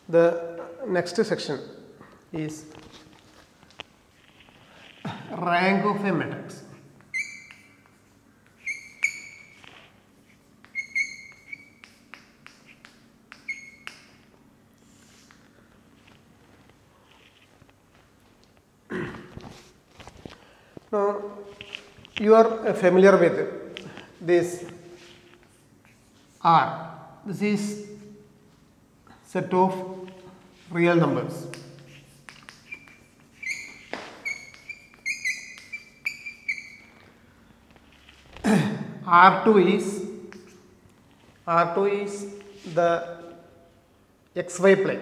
The next section is rank of a matrix. Now, you are familiar with this R. This is set of real numbers. R2 is the XY plane.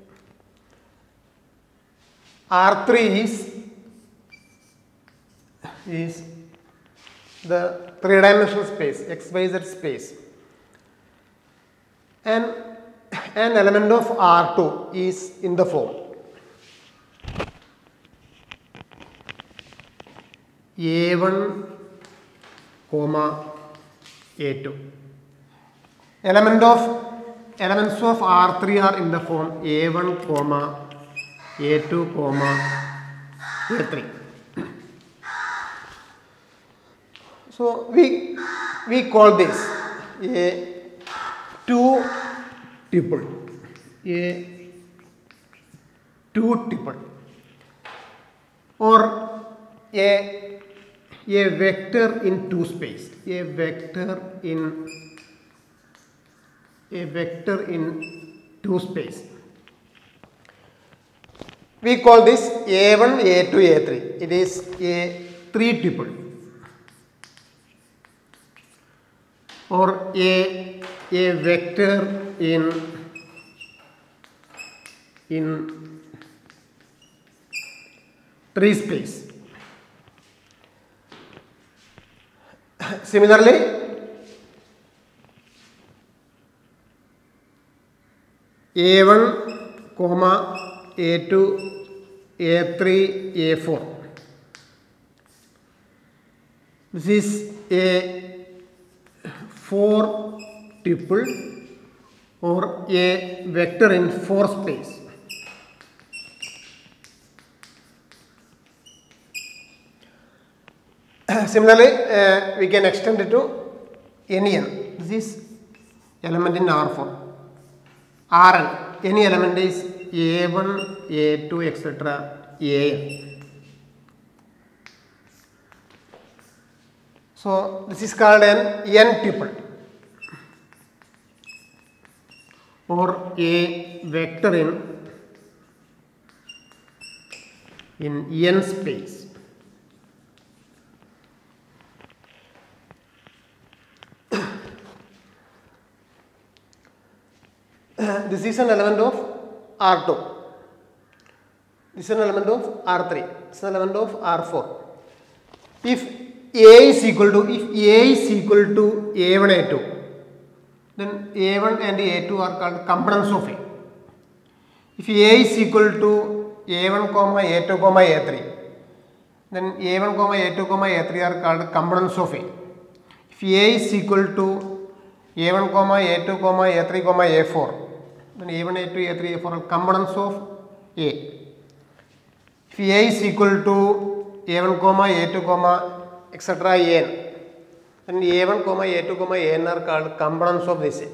R3 is the three-dimensional space, XYZ space. And an element of R2 is in the form A1, A2. Elements of R3 are in the form A1, A2, A3. So we call this a two tuple, or a vector in two space, a vector in two space. We call this A1, A2, A3. It is a three tuple, or a vector in three space. Similarly, A1, A2, A3, A4. This is a four tuple or a vector in four space. Similarly, we can extend it to NN. This is element in R4. Rn, any element is A1, A2, etc. An. So this is called an n tuple, or a vector in n space. This is an element of R2. This is an element of R3. This is an element of R4. If A is equal to A1, A2, then A1 and A2 are called components of A. If A is equal to A1, A2, A3, then A1, A2, A3 are called components of A. If A is equal to A1, A2, A3, A4, then A1, A2, A3, A4 are components of A. If A is equal to A1, A2, etc. An, then A1, A2, An are called components of this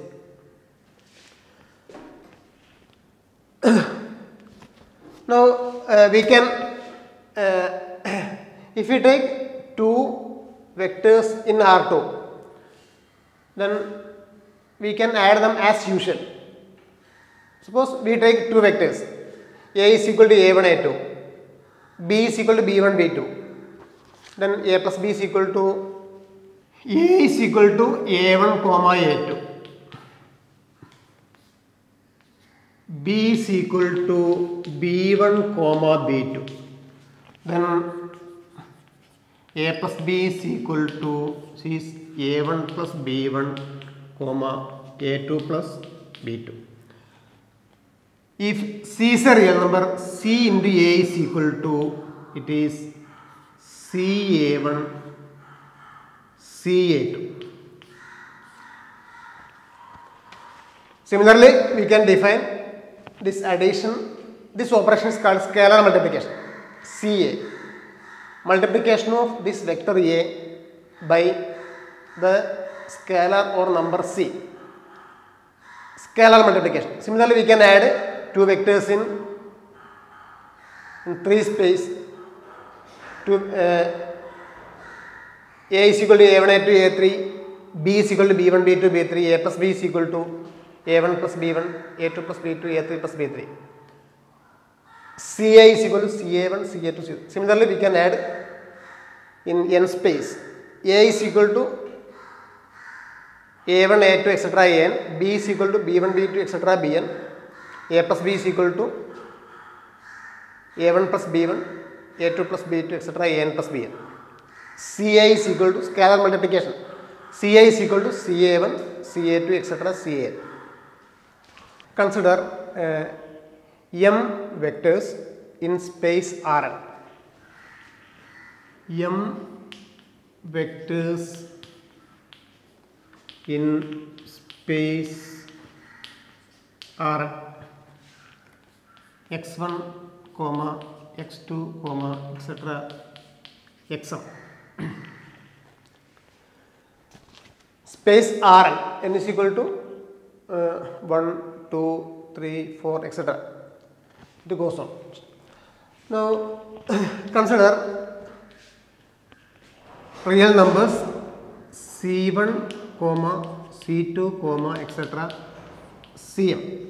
A. Now we can, if we take two vectors in R2, then we can add them as usual. Suppose we take two vectors, A is equal to A1, A2, B is equal to B1, B2. Then A plus B is equal to A is equal to A1, A2. B is equal to B1, B2. Then A plus B is equal to A1 plus B1, A2 plus B2. If C is a real number, C into A is equal to, it is CA1, CA2. Similarly, we can define this addition, this operation is called scalar multiplication, CA. Multiplication of this vector A by the scalar or number C. Scalar multiplication. Similarly, we can add two vectors in 3 space. A is equal to A1, A2, A3, B is equal to B1, B2, B3, A plus B is equal to A1 plus B1, A2 plus B2, A3 plus B3. CA is equal to CA1, CA2, CA3. Similarly, we can add in n space. A is equal to A1, A2, etc. An, B is equal to B1, B2, etc. Bn, A plus B is equal to A1 plus B1, A2 plus B2, etc. An plus Bn. Ca is equal to scalar multiplication. Ca is equal to Ca1, Ca2, etc. Can. Consider m vectors in space Rn. M vectors in space Rn. x1, x2, etc. xm. Space Rn, n is equal to 1, 2, 3, 4, etc. It goes on. Now, consider real numbers C1, C2, etc. Cm.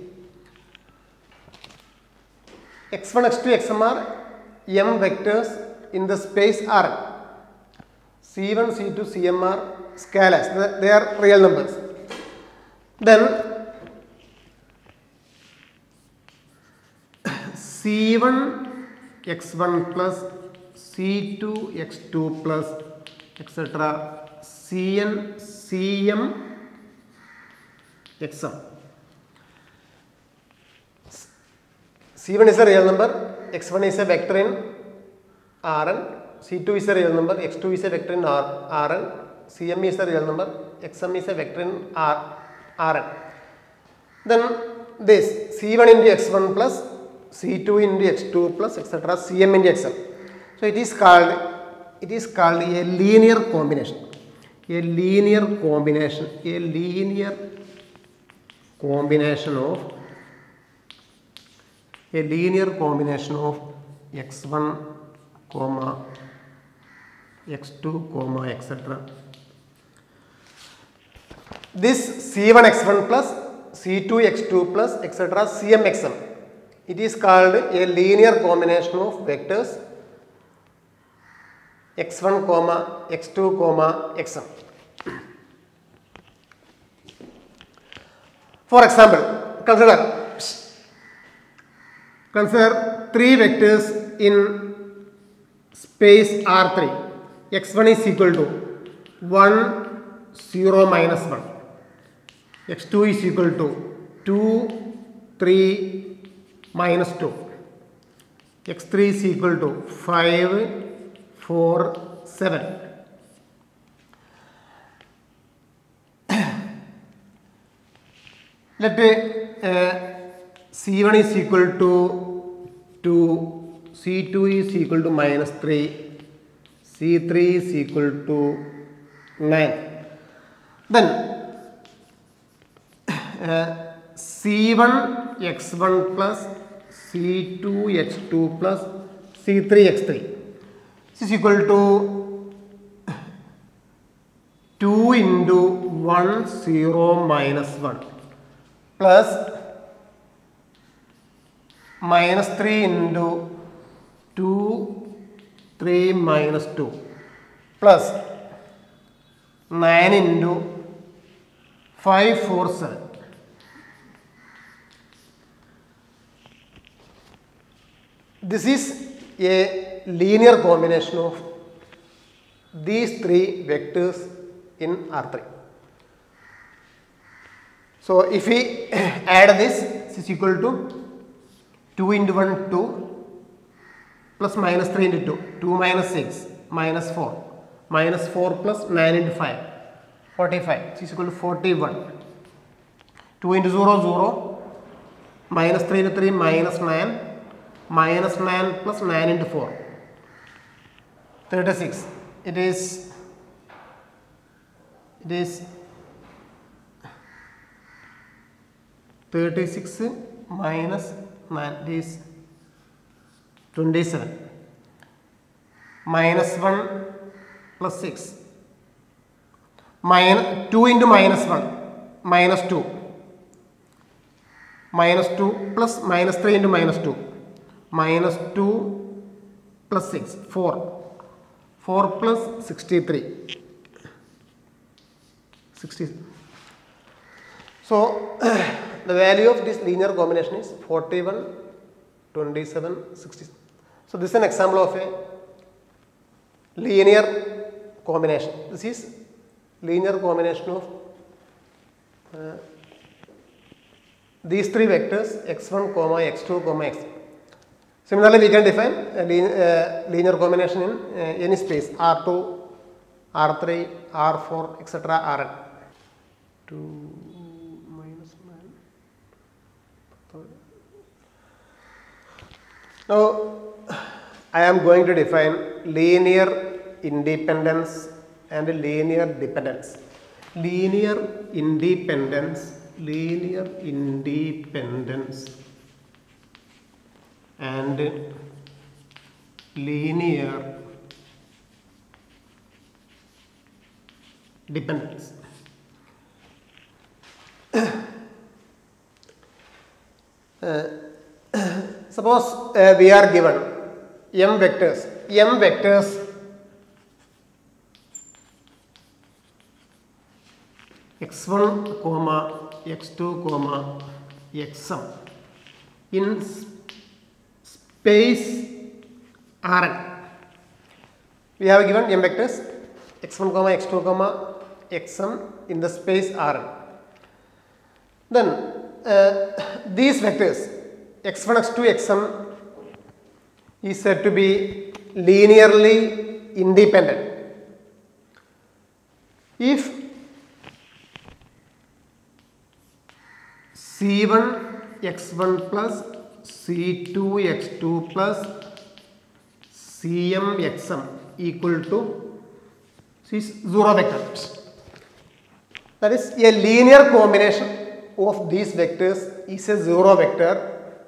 x1, x2, xm are m vectors in the space Rn. C1, C2, Cm are scalars. They are real numbers. Then C1 x1 plus C2 x2 plus etc. Cn Cm xm. C1 is a real number, x1 is a vector in Rn, C2 is a real number, x2 is a vector in Rn, Cm is a real number, xm is a vector in Rn. Then this C1 into x1 plus C2 into x2 plus etc. Cm into xm. So it is called a linear combination. A linear combination of x1, x2, etc. This C1 x1 plus C2 x2 plus etc. Cm xm. It is called a linear combination of vectors x1, x2, xm. For example, consider 3 vectors in space R3. x1 is equal to 1, 0, minus 1. x2 is equal to 2, 3, minus 2. x3 is equal to 5, 4, 7. Let C1 is equal to 2, C2 is equal to minus 3, C3 is equal to 9. Then C1 x1 plus C2 x2 plus C3 x3. This is equal to 2 into 1, 0, minus 1 plus minus 3 into 2, 3, minus 2 plus 9 into 5, 4, 7. This is a linear combination of these 3 vectors in R3. So if we add this is equal to 2 into 1, 2 plus minus 3 into 2, 2 minus 6, minus 4 plus 9 into 5, 45, is equal to 41. 2 into 0, 0, Minus 3 into 3 minus 9. Minus 9 plus 9 into 4. 36. It is 36 minus 9. It is 27. Minus 1 plus 6. Minus 2 into minus 1. Minus 2. Minus 2 plus minus 3 into minus 2. Minus 2 plus 6. 4. 4 plus 63. 60. So, the value of this linear combination is 41, 27, 60. So, this is an example of a linear combination. This is linear combination of these three vectors x1, x2, x. Similarly, we can define a linear combination in any space R2, R3, R4, etc. Rn. 2 minus 9. Now, I am going to define linear independence and linear dependence. Linear independence and linear dependence. Suppose we are given m vectors x1, x2, xm in space Rn. We have given m vectors x1, x2, xm in the space Rn. Then these vectors x1, x2, xm is said to be linearly independent if c1 x1 plus c2 x2 plus cm xm equal to zero vectors. That is, a linear combination of these vectors is a zero vector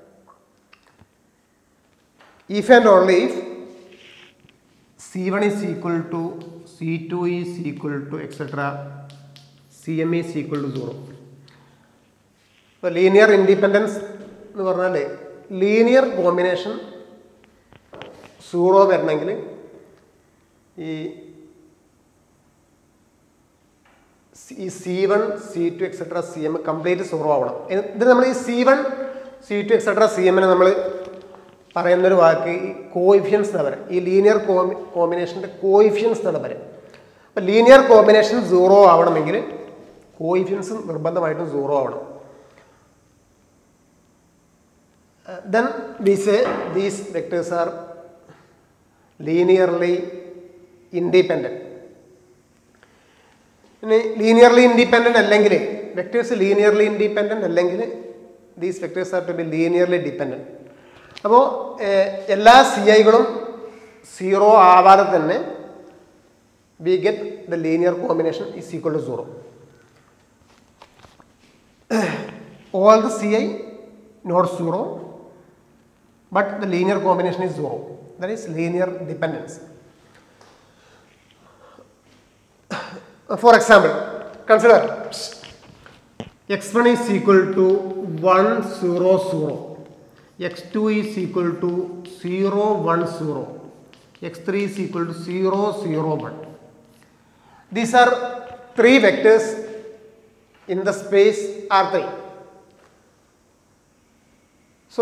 if and only if c1 is equal to c2 is equal to etc. cm is equal to 0. So, linear independence എന്ന് പറഞ്ഞാൽ linear combination 0 വരണമെങ്കിൽ ഈ c1, c2, etc. cm complete 0 ആവണം. ഇത് നമ്മൾ ഈ c1, c2, etc. cm നെ നമ്മൾ പറയുന്നൊരു വാക്ക് ഈ കോഎഫിഷ്യൻസ് എന്നാണ് പറയുക. ഈ ലീനിയർ കോമ്പിനേഷൻ്റെ കോഎഫിഷ്യൻസ് എന്നാണ് പറയുക. അപ്പോൾ ലീനിയർ കോമ്പിനേഷൻ 0 ആവണമെങ്കിൽ കോഎഫിഷ്യൻസ് നിർബന്ധമായിട്ടും 0 ആവണം. Then we say these vectors are linearly independent. Linearly independent അല്ലെങ്കിൽ vectors linearly independent അല്ലെങ്കിൽ these vectors are to be linearly dependent. അപ്പോൾ എല്ലാ ciകളും 0 ആവാതെ തന്നെ we get the linear combination is equal to 0. All the ci not 0, but the linear combination is 0. That is linear dependence. For example, consider x1 is equal to 1, 0, 0. x2 is equal to 0, 1, 0. x3 is equal to 0, 0, 1. These are three vectors in the space R3. So,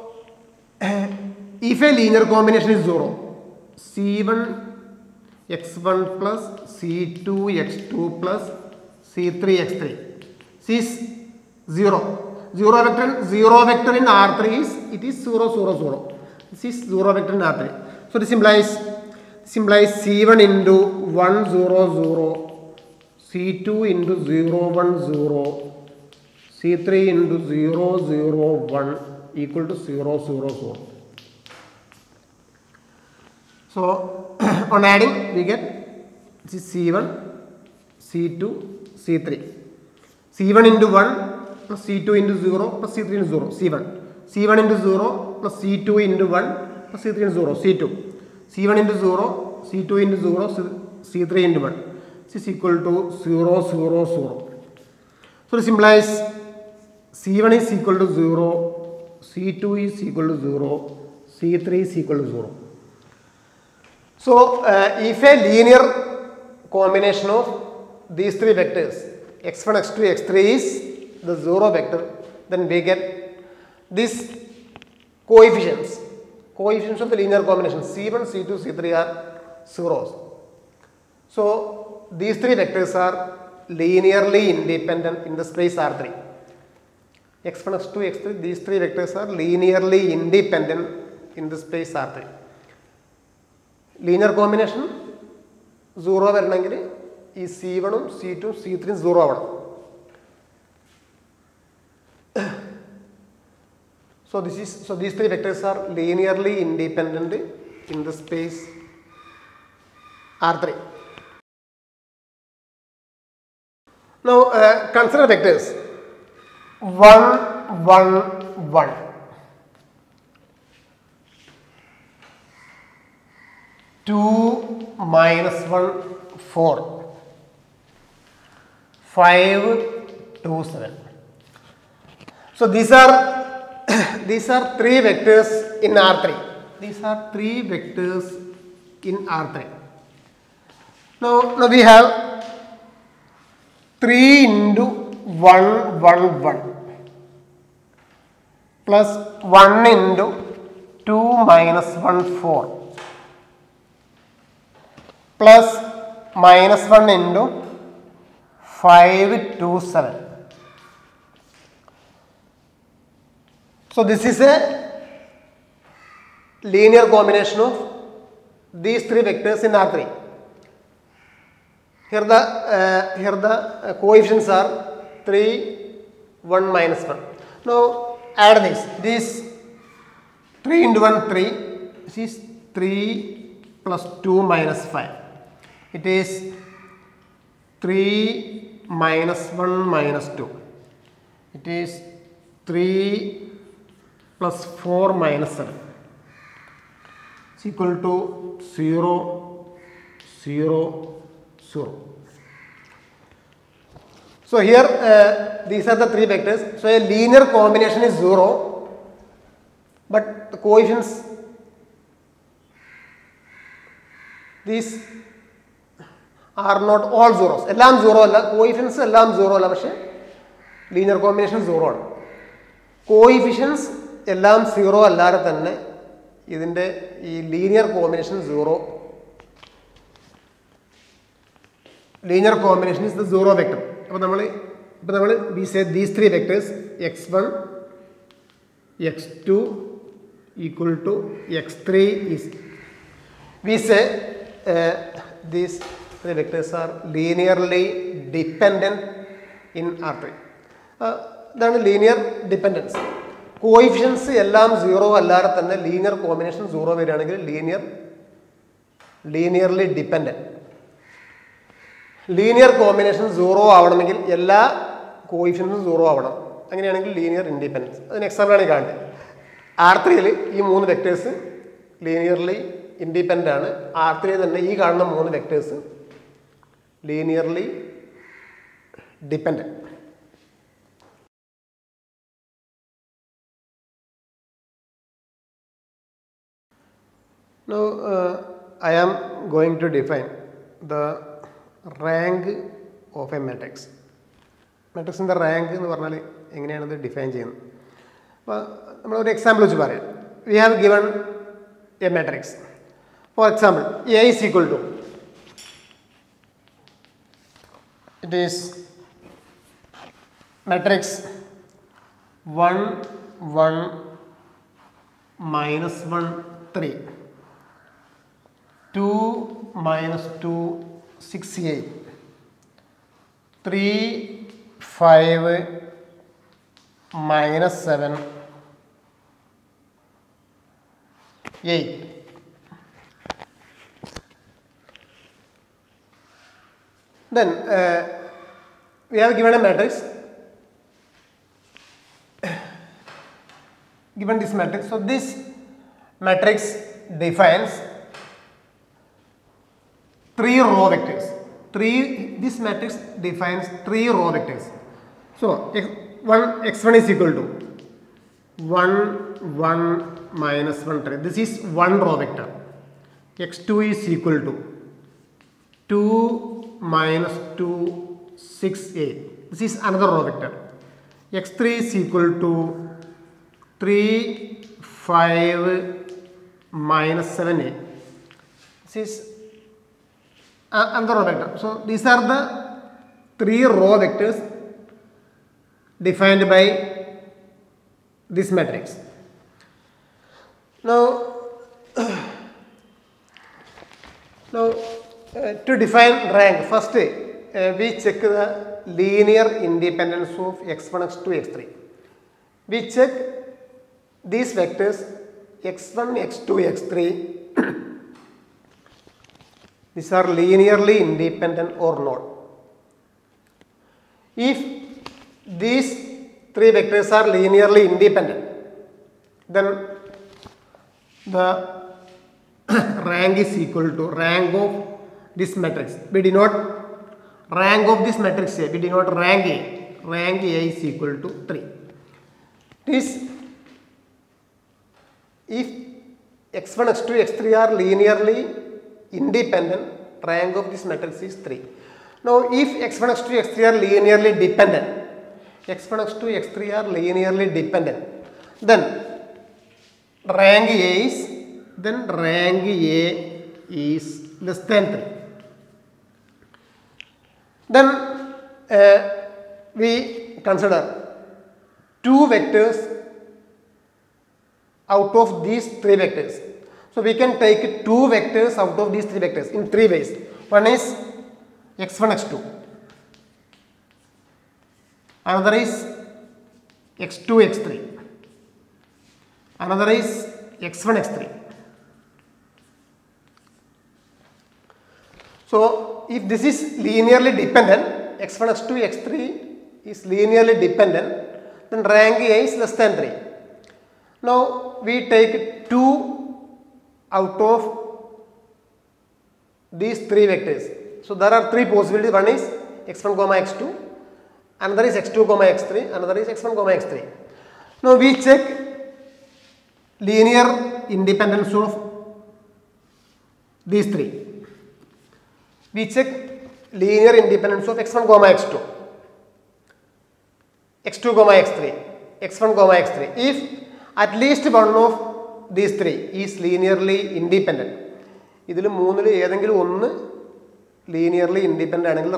if a linear combination is 0, c1 x1 plus c2 x2 plus c3 x3 is 0. Zero vector in R3 is 0, 0, 0. This is 0 vector in R3. So this implies c1 into 1, 0, 0, c2 into 0, 1, 0, C3 into 0, 0, 1 equal to 0, 0, 0. So on adding we get C1, C2, C3. C1 into 1 plus C2 into 0 plus C3 into 0, C1. C1 into 0 plus C2 into 1 plus C3 into 0, C2. C1 into 0, C2 into 0, C3 into 1. This is equal to 0, 0, 0. So this implies C1 is equal to 0, C2 is equal to 0, C3 is equal to 0. So if a linear combination of these three vectors x1, x2, x3 is the 0 vector, then we get these coefficients of the linear combination C1, C2, C3 are zeros. So these three vectors are linearly independent in the space R3. x1, x2, x3, these three vectors are linearly independent in the space R3. Linear combination 0 വരണമെങ്കിൽ ഈ C1 ഉം C2 ഉം C3 ഉം 0 ആവണം. So these three vectors are linearly independent in the space R3. Now consider vectors 1, 1, 1. 2, minus 1, 4. 5, 2, 7. So these are three vectors in R3. These are three vectors in R3. Now we have 3 into 1, 1, 1 plus 1 into 2 minus 1, 4 plus minus 1 into 5, 2, 7. So this is a linear combination of these three vectors in R3. Here the coefficients are 3, 1, minus 1. Now add this. This 3 into 1, 3. This is 3 plus 2 minus 5. It is 3 minus 1 minus 2. It is 3 plus 4 minus 7. It's equal to 0, 0, 0. So here these are the three vectors. So a linear combination is 0, but the coefficients, these are not all zeros. Ellam 0 alla, coefficients ellam 0 alla, പക്ഷേ linear combination 0 ആണ്. Coefficients എല്ലാം 0 അല്ലാതെ തന്നെ ഇതിൻ്റെ ഈ linear combination 0. Linear combination is the 0 vector. അപ്പോൾ നമ്മൾ we say these three vectors x1, x2 equal to x3 is, we say these three vectors are linearly dependent in R3. ഇതാണ് linear dependence. Coefficients എല്ലാം 0 അല്ലാതെ തന്നെ linear combination 0 വരികയാണെങ്കിൽ linearly dependent. Linear combination 0 ആവണമെങ്കിൽ എല്ലാ കോയിഫിഷ്യൻസും 0 ആവണം. അങ്ങനെയാണെങ്കിൽ ലീനിയർ ഇൻഡിപെൻഡൻസ്. അതിന് എക്സാമ്പിളാണ് കാണുന്നത്. R3യിൽ ഈ 3 വെക്ടേഴ്സ് ലീനിയർലി ഇൻഡിപെൻഡൻ്റ് ആണ്. R3യിൽ തന്നെ ഈ കാണുന്ന 3 vectors linearly dependent. Now I am going to define the rank of a matrix. Matrixന്റെ റാങ്ക് എന്ന് പറഞ്ഞാൽ എങ്ങനെയാണ് ഇത് ഡിഫൈൻ ചെയ്യുന്നത്? അപ്പോൾ നമ്മളൊരു എക്സാമ്പിൾ വെച്ച് പറയാം. We have given a matrix. For example, A is equal to, it is matrix 1, 1, minus 1, 3. 2 minus 2, 6, 8. 3, 5, minus 7, 8. Then we have given a matrix. Given this matrix, so this matrix defines 3 row vectors. This matrix defines 3 row vectors. So x1 is equal to 1, 1, minus 1, 3. This is one row vector. x2 is equal to 2, minus 2, 6, 8. This is another row vector. x3 is equal to 3, 5, minus 7, 8. This is another row vector. So these are the 3 row vectors defined by this matrix. Now, to define rank, first we check the linear independence of x1, x2, x3. We check these vectors x1, x2, x3. These are linearly independent or not. If these 3 vectors are linearly independent, then the rank is equal to rank of this matrix. We denote rank of this matrix A. We denote rank A. Rank A is equal to 3. This, if x1, x2, x3 are linearly independent, rank of this matrix is 3. Now, if x1, x2, x3 are linearly dependent, x1, x2, x3 are linearly dependent, then rank A is less than 3. Then we consider 2 vectors out of these 3 vectors. So we can take 2 vectors out of these 3 vectors in 3 ways. One is x1, x2. Another is x2, x3. Another is x1, x3. So if this is linearly dependent, x1, x2, x3 is linearly dependent, then rank A is less than 3. Now we take 2 out of these 3 vectors. So there are 3 possibilities. One is x1, x2. Another is x2, x3. Another is x1, x3. Now we check linear independence of these 3. We check linear independence of x1, x2, x2, x3, x1, x3. If at least one of these 3 is linearly independent, ഇതിൽ മൂന്നിൽ ഏതെങ്കിലും ഒന്ന് linearly independent ആണെങ്കിൽ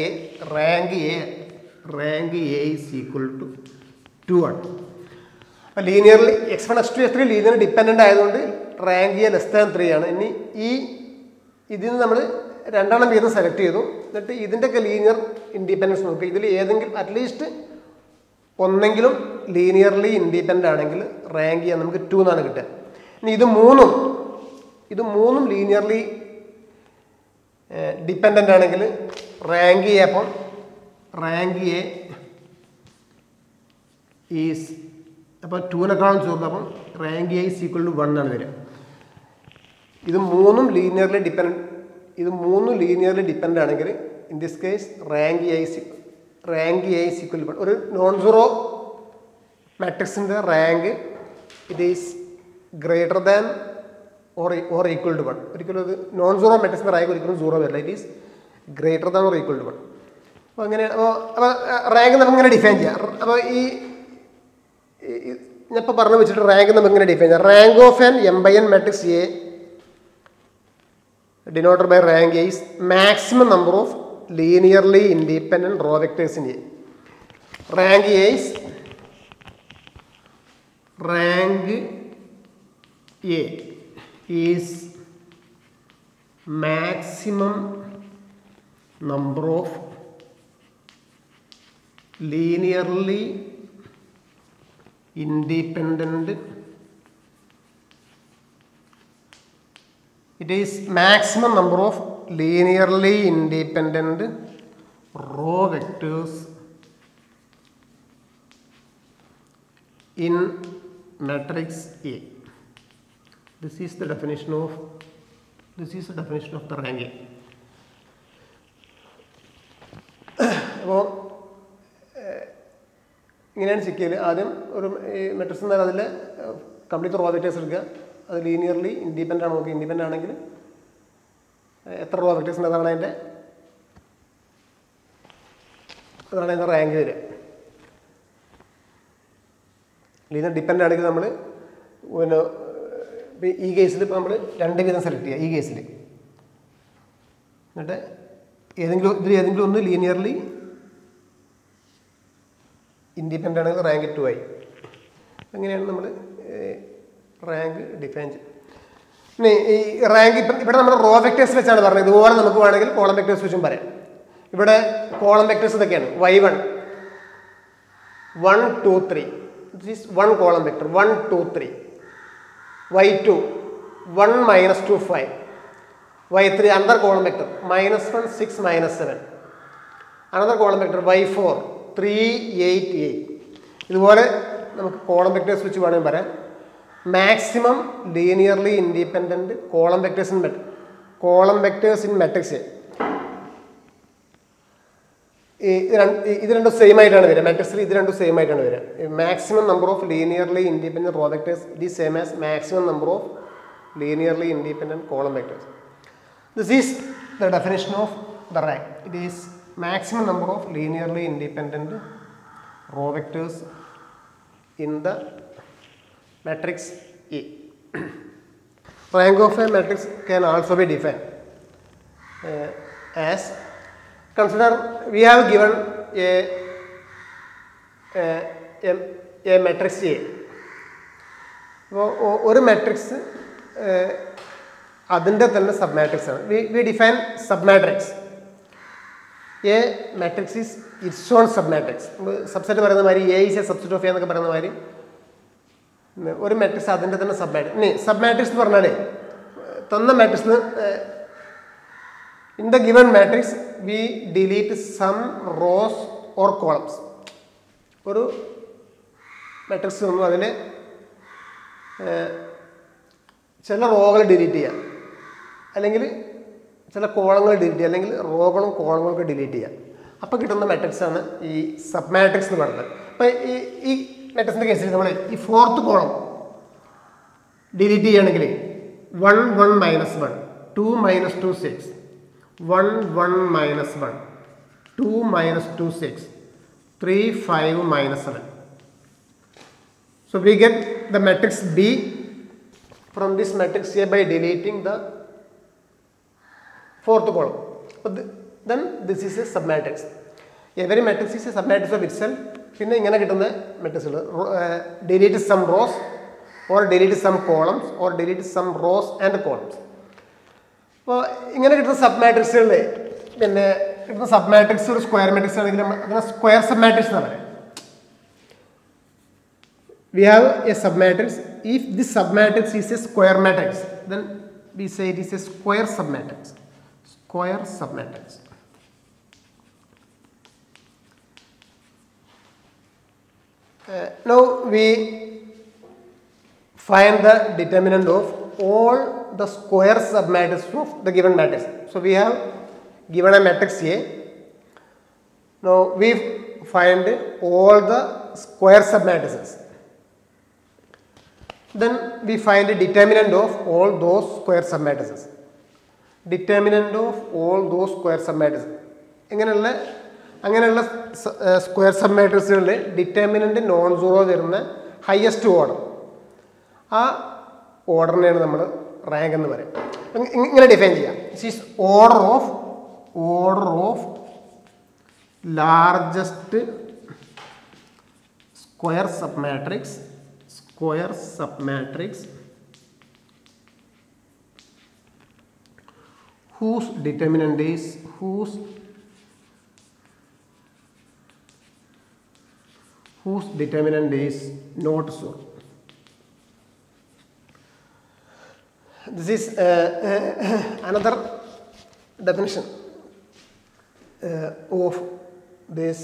rank A is equal to 2 ആണ്. അപ്പോൾ linearly x1, x2, x3 linearly dependent ആയതുകൊണ്ട് rank A less than 3 ആണ്. ഇനി ഇതിൽ നിന്ന് നമ്മൾ രണ്ടെണ്ണം വീതം സെലക്ട് ചെയ്തു. എന്നിട്ട് ഇതിൻ്റെയൊക്കെ ലീനിയർ ഇൻഡിപെൻഡൻസ് നോക്കുക. ഇതിൽ ഏതെങ്കിലും അറ്റ്ലീസ്റ്റ് ഒന്നെങ്കിലും ലീനിയർലി ഇൻഡിപെൻഡൻ്റ് ആണെങ്കിൽ റാങ്ക് ചെയ്യാൻ നമുക്ക് 2 എന്നാണ് കിട്ടുക. ഇനി ഇത് മൂന്നും ലീനിയർലി ഡിപ്പെൻഡൻ്റ് ആണെങ്കിൽ റാങ്ക് ചെയ്യപ്പം റാങ്ക് എ ഈസ് അപ്പോൾ 2-നേക്കാളും ചെറുത്, അപ്പം rank A is equal to 1 ആണ് വരിക. ഇത് മൂന്നും ലീനിയർലി ഡിപ്പെൻഡൻ്റ് ആണെങ്കിൽ in this case rank A is equal to 1. ഒരു നോൺ സീറോ മാട്രിക്സിൻ്റെ rank it is greater than or equal to 1. ഒരിക്കലും അത് നോൺ സീറോ മാട്രിക്സിൻ്റെ റാങ്ക് ഒരിക്കലും 0 വരില്ല. It is greater than or equal to 1. അപ്പോൾ അങ്ങനെ അപ്പോൾ റാങ്ക് നമുക്കിങ്ങനെ ഡിഫൈൻ ചെയ്യാം. അപ്പോൾ ഞാൻ ഇപ്പോൾ പറഞ്ഞു വെച്ചിട്ട് റാങ്ക് നമുക്കിങ്ങനെ ഡിഫൈൻ ചെയ്യാം. Rank of an m/n matrix A denoted by rank A is maximum number of linearly independent row vectors in A. Rank A is maximum number of linearly independent, it is maximum number of linearly independent row vectors in matrix A. This is the definition of the rank A. അപ്പോൾ ഇങ്ങനെയാണ് check ചെയ്യൽ. ആദ്യം ഒരു matrix എന്നാൽ അതിൽ complete raw vectors എടുക്കുക. അത് linearly independent ആണ് നോക്കുക. ഇൻഡിപെൻഡൻ്റ് ആണെങ്കിൽ എത്ര റോ വെക്ടേഴ്സ് ഉണ്ട് അതാണ് അതിൻ്റെ റാങ്ക് വരിക. ലീനിയർ ഡിപ്പെൻഡ് ആണെങ്കിൽ നമ്മൾ പിന്നെ ഈ കേസിൽ ഇപ്പോൾ നമ്മൾ 2 വീതം സെലക്ട് ചെയ്യുക. ഈ കേസിൽ എന്നിട്ട് ഏതെങ്കിലും ഒന്ന് ലീനിയർലി ഇൻഡിപെൻഡൻ്റ് ആണെങ്കിൽ റാങ്ക് 2 ആയി. അങ്ങനെയാണ് നമ്മൾ റാങ്ക് ഡിഫൈൻ ചെയ്യുന്നത്. ഇനി ഈ റാങ്ക് ഇപ്പം ഇവിടെ നമ്മൾ റോ വെക്ടേഴ്സ് വെച്ചാണ് പറഞ്ഞത്. ഇതുപോലെ നമുക്ക് വേണമെങ്കിൽ കോളം വെക്ടേഴ്സ് വെച്ചും പറയാം. ഇവിടെ കോളം വെക്ടേഴ്സ് ഇതൊക്കെയാണ്. y1 1 2 3, this is one column vector 1 2 3. y2 1 minus 2 5. y3 another column vector -1 6 -7. another column vector y4 3 8 8. ഇതുപോലെ നമുക്ക് കോളം വെക്ടേഴ്സ് വെച്ച് വേണമെങ്കിൽ പറയാം. Maximum linearly independent column vectors in matrix. ഇത് രണ്ടും സെയിം ആയിട്ടാണ് വരിക. മാട്രിക്സിൽ ഇത് രണ്ടും സെയിം ആയിട്ടാണ് വരിക. Maximum number of linearly independent row vectors it is same as maximum number of linearly independent column vectors. This is the definition of the rank. It is maximum number of linearly independent row vectors in the matrix E. Rank of a matrix can also be defined as, consider we have given a matrix A. ഒരു matrix അതിൻ്റെ തന്നെ sub matrix ആണ്. We define sub matrix. A matrix is its own sub matrix. Subset പറയുന്ന മാതിരി A is a subset of A എന്നൊക്കെ പറയുന്ന മാതിരി ഒരു മാട്രിക്സ് അതിൻ്റെ തന്നെ സബ് മാട്രിക്സ്. ഇനി സബ് മാട്രിക്സ് എന്ന് പറഞ്ഞാൽ തന്ന മാട്രിക്സിന് in the given matrix we delete some rows or columns. ഒരു മാട്രിക്സ് തന്നു, അതിൽ ചില റോകൾ ഡിലീറ്റ് ചെയ്യുക, അല്ലെങ്കിൽ ചില കോളങ്ങൾ ഡിലീറ്റ് ചെയ്യുക, അല്ലെങ്കിൽ റോകളും കോളങ്ങളൊക്കെ ഡിലീറ്റ് ചെയ്യുക. അപ്പോൾ കിട്ടുന്ന മാട്രിക്സാണ് ഈ സബ് മാട്രിക്സ് എന്ന് പറയുന്നത്. അപ്പോൾ ഈ മാട്രിക്സിൻ്റെ കേസിൽ നമ്മൾ ഈ 4th കോളം ഡിലീറ്റ് ചെയ്യുകയാണെങ്കിൽ 1 1 -1 2 -2 6 1 1 -1 2 -2 6 3 5 -7. So we get the matrix B from this matrix A by deleting the 4th column. Then this is a submatrix. Every matrix is a submatrix of itself. പിന്നെ ഇങ്ങനെ കിട്ടുന്ന മെട്രിക്സുകൾ delete some rows or delete some columns or delete some rows and columns. അപ്പോൾ ഇങ്ങനെ കിട്ടുന്ന sub മാട്രിക്സുകളിൽ പിന്നെ കിട്ടുന്ന സബ് മാട്രിക്സ് ഒരു സ്ക്വയർ മാട്രിക്സ് ആണെങ്കിൽ അതിനെ സ്ക്വയർ സബ് മാട്രിക്സ് എന്നാണ് പറയുക. We have a submatrix. If this submatrix is a square matrix, then we say it is a square submatrix. Square submatrix. Now we find the determinant of all the square submatrices of the given matrix. So we have given a matrix A. Now we find all the square submatrices. Then we find the determinant of all those square submatrices. Determinant of all those square submatrices. അങ്ങനെയുള്ള square sub മാട്രിക്സുകളിൽ determinant non zero വരുന്ന highest order, ആ ഓർഡറിനെയാണ് നമ്മൾ റാങ്ക് എന്ന് പറയും. ഇങ്ങനെ ഡിഫൈൻ ചെയ്യാം. This is order of largest square sub matrix whose determinant is whose determinant is not 0. This is another definition of this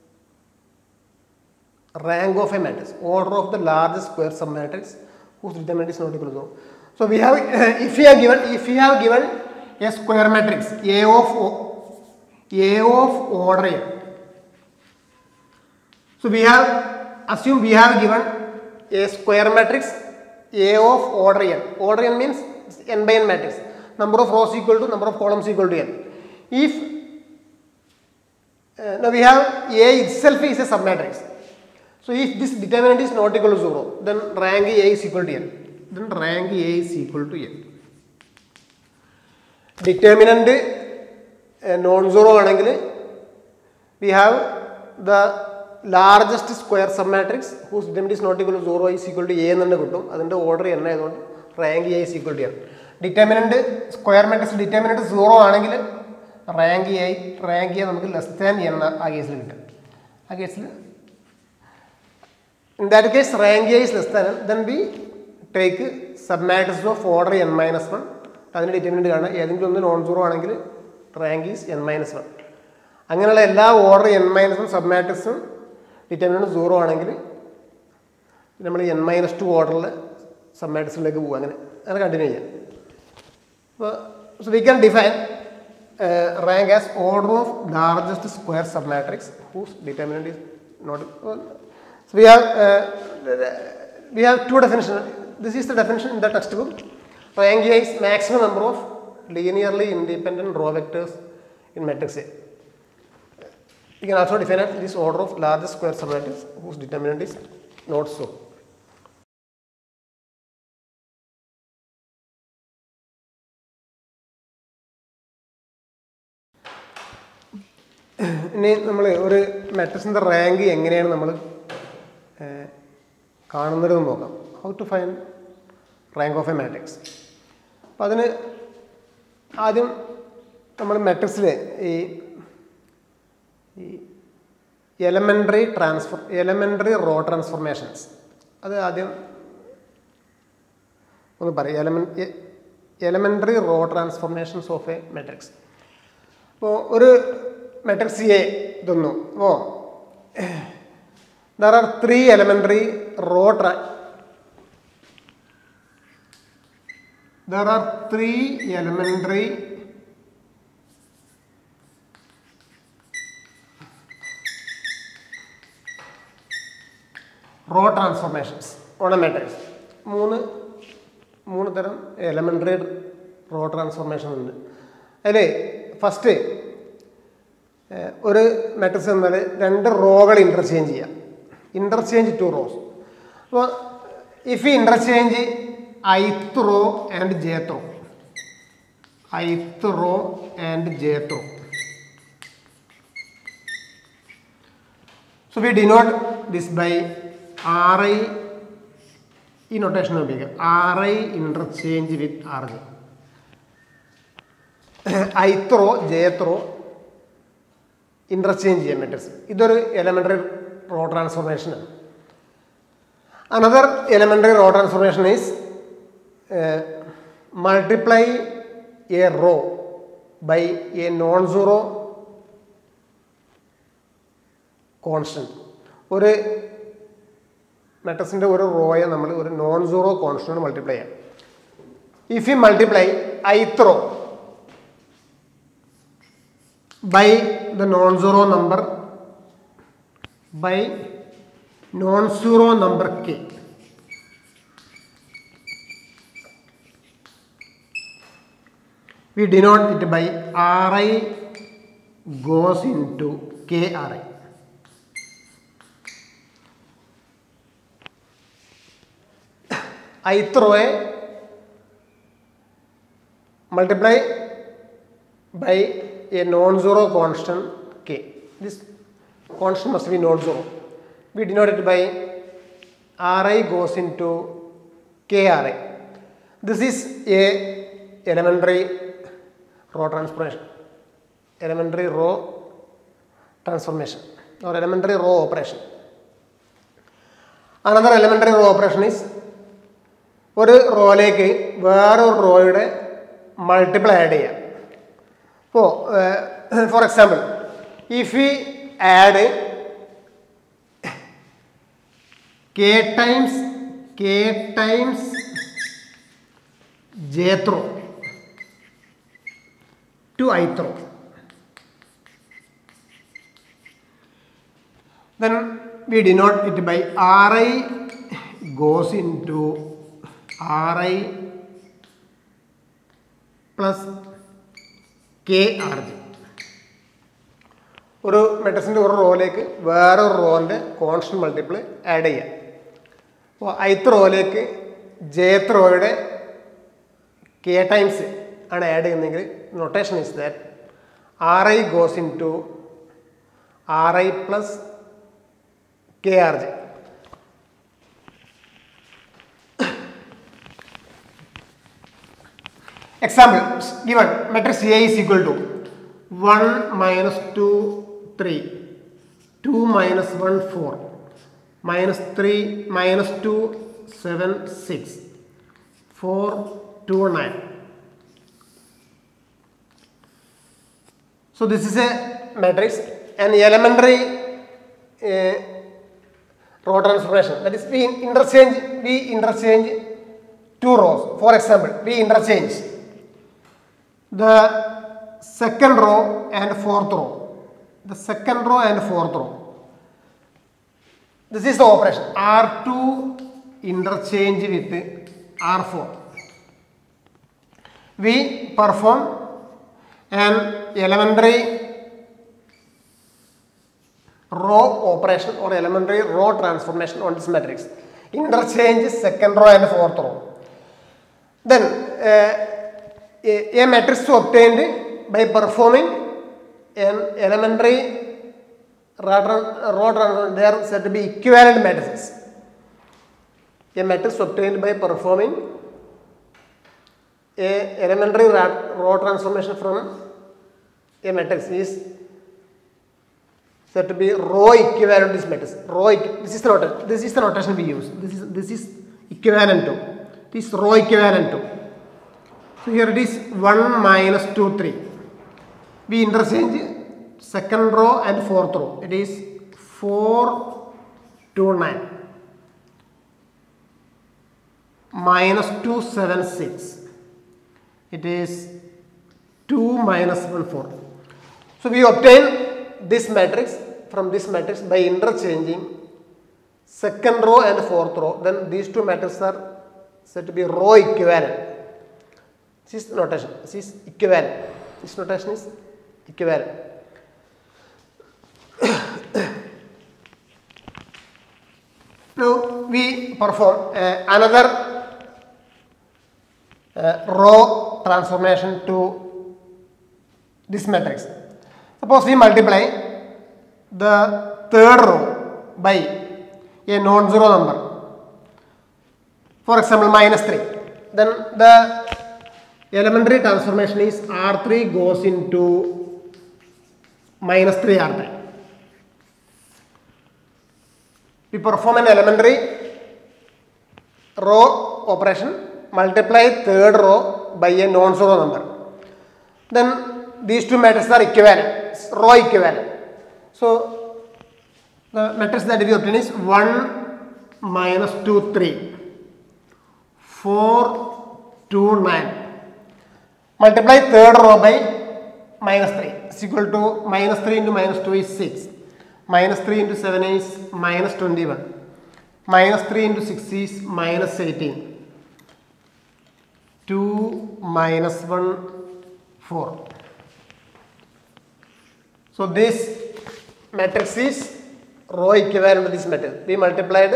rank of a matrix, order of the largest square submatrix whose determinant is not equal to 0. So we have if we have given a square matrix A of order n. So we have assume we have given a square matrix A of order n. Order n means n by n matrix. Number of rows equal to number of columns equal to n. If now we have A itself is a submatrix. So if this determinant is not equal to 0, then rank A is equal to n. Then rank A is equal to n. Determinant non-zero ആണെങ്കിൽ we have the largest square submatrix whose determinant is not equal to 0 is equal to A എന്ന് തന്നെ കിട്ടും. അതിൻ്റെ order n ആയതുകൊണ്ട് rank A is equal to n. Determinant square matrix determinant 0 ആണെങ്കിൽ rank A നമുക്ക് less than n ആ കേസിൽ കിട്ടും. ആ കേസിൽ in that case rank A is less than n, then we take submatrix of order n minus 1. അതിന് determinant കാണാം. ഏതെങ്കിലും ഒന്ന് നോൺ സീറോ ആണെങ്കിൽ റാങ്ക് ഈസ് n minus 1. അങ്ങനെയുള്ള എല്ലാ ഓർഡർ n minus 1 സബ്മാട്രിക്സും ഡിറ്റർമിനൻറ്റ് 0 ആണെങ്കിൽ നമ്മൾ n minus 2 ഓർഡറിൽ സബ്മാട്രിക്സിലേക്ക് പോകും. അങ്ങനെ കണ്ടിന്യൂ ചെയ്യാം. അപ്പോൾ so we can define rank as order of largest square submatrix whose determinant is not. So we have two definitions. This is the definition in the textbook. Rank A is maximum number of linearly independent row vectors in matrix A. You can also define as this order of largest square submatrix whose determinant is not so. ഇനി നമ്മൾ ഒരു മാട്രിക്സിൻ്റെ rank എങ്ങനെയാണ് നമ്മൾ കാണുന്നതെന്ന് നോക്കാം. How to find rank of a matrix. അപ്പം അതിന് ആദ്യം നമ്മൾ മാട്രിക്സിൽ ഈ എലമെൻ്ററി റോ ട്രാൻസ്ഫോർമേഷൻസ് അത് ആദ്യം ഒന്ന് പറയാം. Elementary row transformations of a matrix. അപ്പോൾ ഒരു മാട്രിക്സ് എ ഇതൊന്നു അപ്പോൾ there are three elementary row transformations on a matrix. മൂന്ന് തരം elementary row transformation ഉണ്ട്. അതിൽ ഫസ്റ്റ് ഒരു മാട്രിക്സ് എന്നാൽ രണ്ട് റോകൾ ഇൻ്റർചേഞ്ച് ചെയ്യാം. interchange two rows. So if we interchange ith row and jth row, so we denote this by Ri. ഈ notation ഉപയോഗിക്കാം. Ri interchange with Rj. ith row jth row interchange ചെയ്യാം matrix. ഇതൊരു elementary row transformation. Another elementary row transformation is multiply a row by a non-zero constant. ഒരു മാട്രിക്സിൻ്റെ ഒരു റോയെ നമ്മൾ ഒരു non-zero constant multiply ചെയ്യാം. If you multiply ith row by the non-zero number by non-zero number k, we denote it by Ri goes into Kri. ith row multiply by a non-zero constant k. This constant must be non-zero. We denote it by Ri goes into Kri. This is a elementary row transformation, or elementary row operation. Another elementary row operation is ഒരു റോയിലേക്ക് വേറൊരു റോയുടെ multiple add ചെയ്യാം. ഇപ്പോൾ for example if we add k times jth row to ith row, then we denote it by Ri goes into Ri plus KRJ. ഒരു മെട്രിക്സിൻ്റെ ഒരു റോയിലേക്ക് വേറൊരു റോൻ്റെ constant multiple add ചെയ്യാം. അപ്പോൾ ith റോയിലേക്ക് jth റോയുടെ k ടൈംസ് ആണ് ആഡ് ചെയ്യുന്നതെങ്കിൽ notation is that Ri goes into Ri plus KRJ. Example given matrix A is equal to 1 minus 2 3 2 minus 1 4 minus 3 minus 2 7 6 4 2 9. So this is a matrix, an elementary row transformation, that is we interchange two rows. For example, we interchange the second row and fourth row. The second row and fourth row. This is the operation. R2 interchange with R4. We perform an elementary row operation or elementary row transformation on this matrix. Interchange second row and fourth row. Then a matrix is obtained by performing an elementary row transformation. They are said to be equivalent matrices. A matrix obtained by performing a elementary row transformation from a matrix is said to be row equivalent to this matrix. This is the notation we use. This is equivalent to. This is row equivalent to. So here it is 1 minus 2 3. We interchange second row and fourth row. It is 4 2 9 minus 2 7 6. It is 2 minus 1 4. So we obtain this matrix from this matrix by interchanging second row and fourth row. Then these two matrices are said to be row equivalent. This is notation. This is equivalent. This notation is equivalent. Now we perform another row transformation to this matrix. Suppose we multiply the third row by a non-zero number, for example minus 3. Then the elementary transformation is R3 goes into minus 3 R3. We perform an elementary row operation, multiply third row by a non-zero number. Then these two matrices are equivalent, row equivalent. So the matrix that we obtain is 1 minus 2 3 4 2 9. Multiply third row by minus 3 is equal to minus 3 into minus 2 is 6. Minus 3 into 7 is minus 21. Minus 3 into 6 is minus 18. 2 minus 1 4. So this matrix is row equivalent to this matrix. We multiplied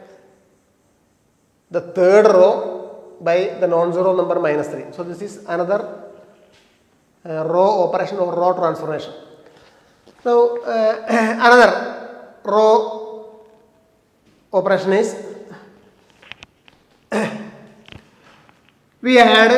the third row by the non-zero number minus 3. So this is another row operation or row transformation. Now another row operation is we add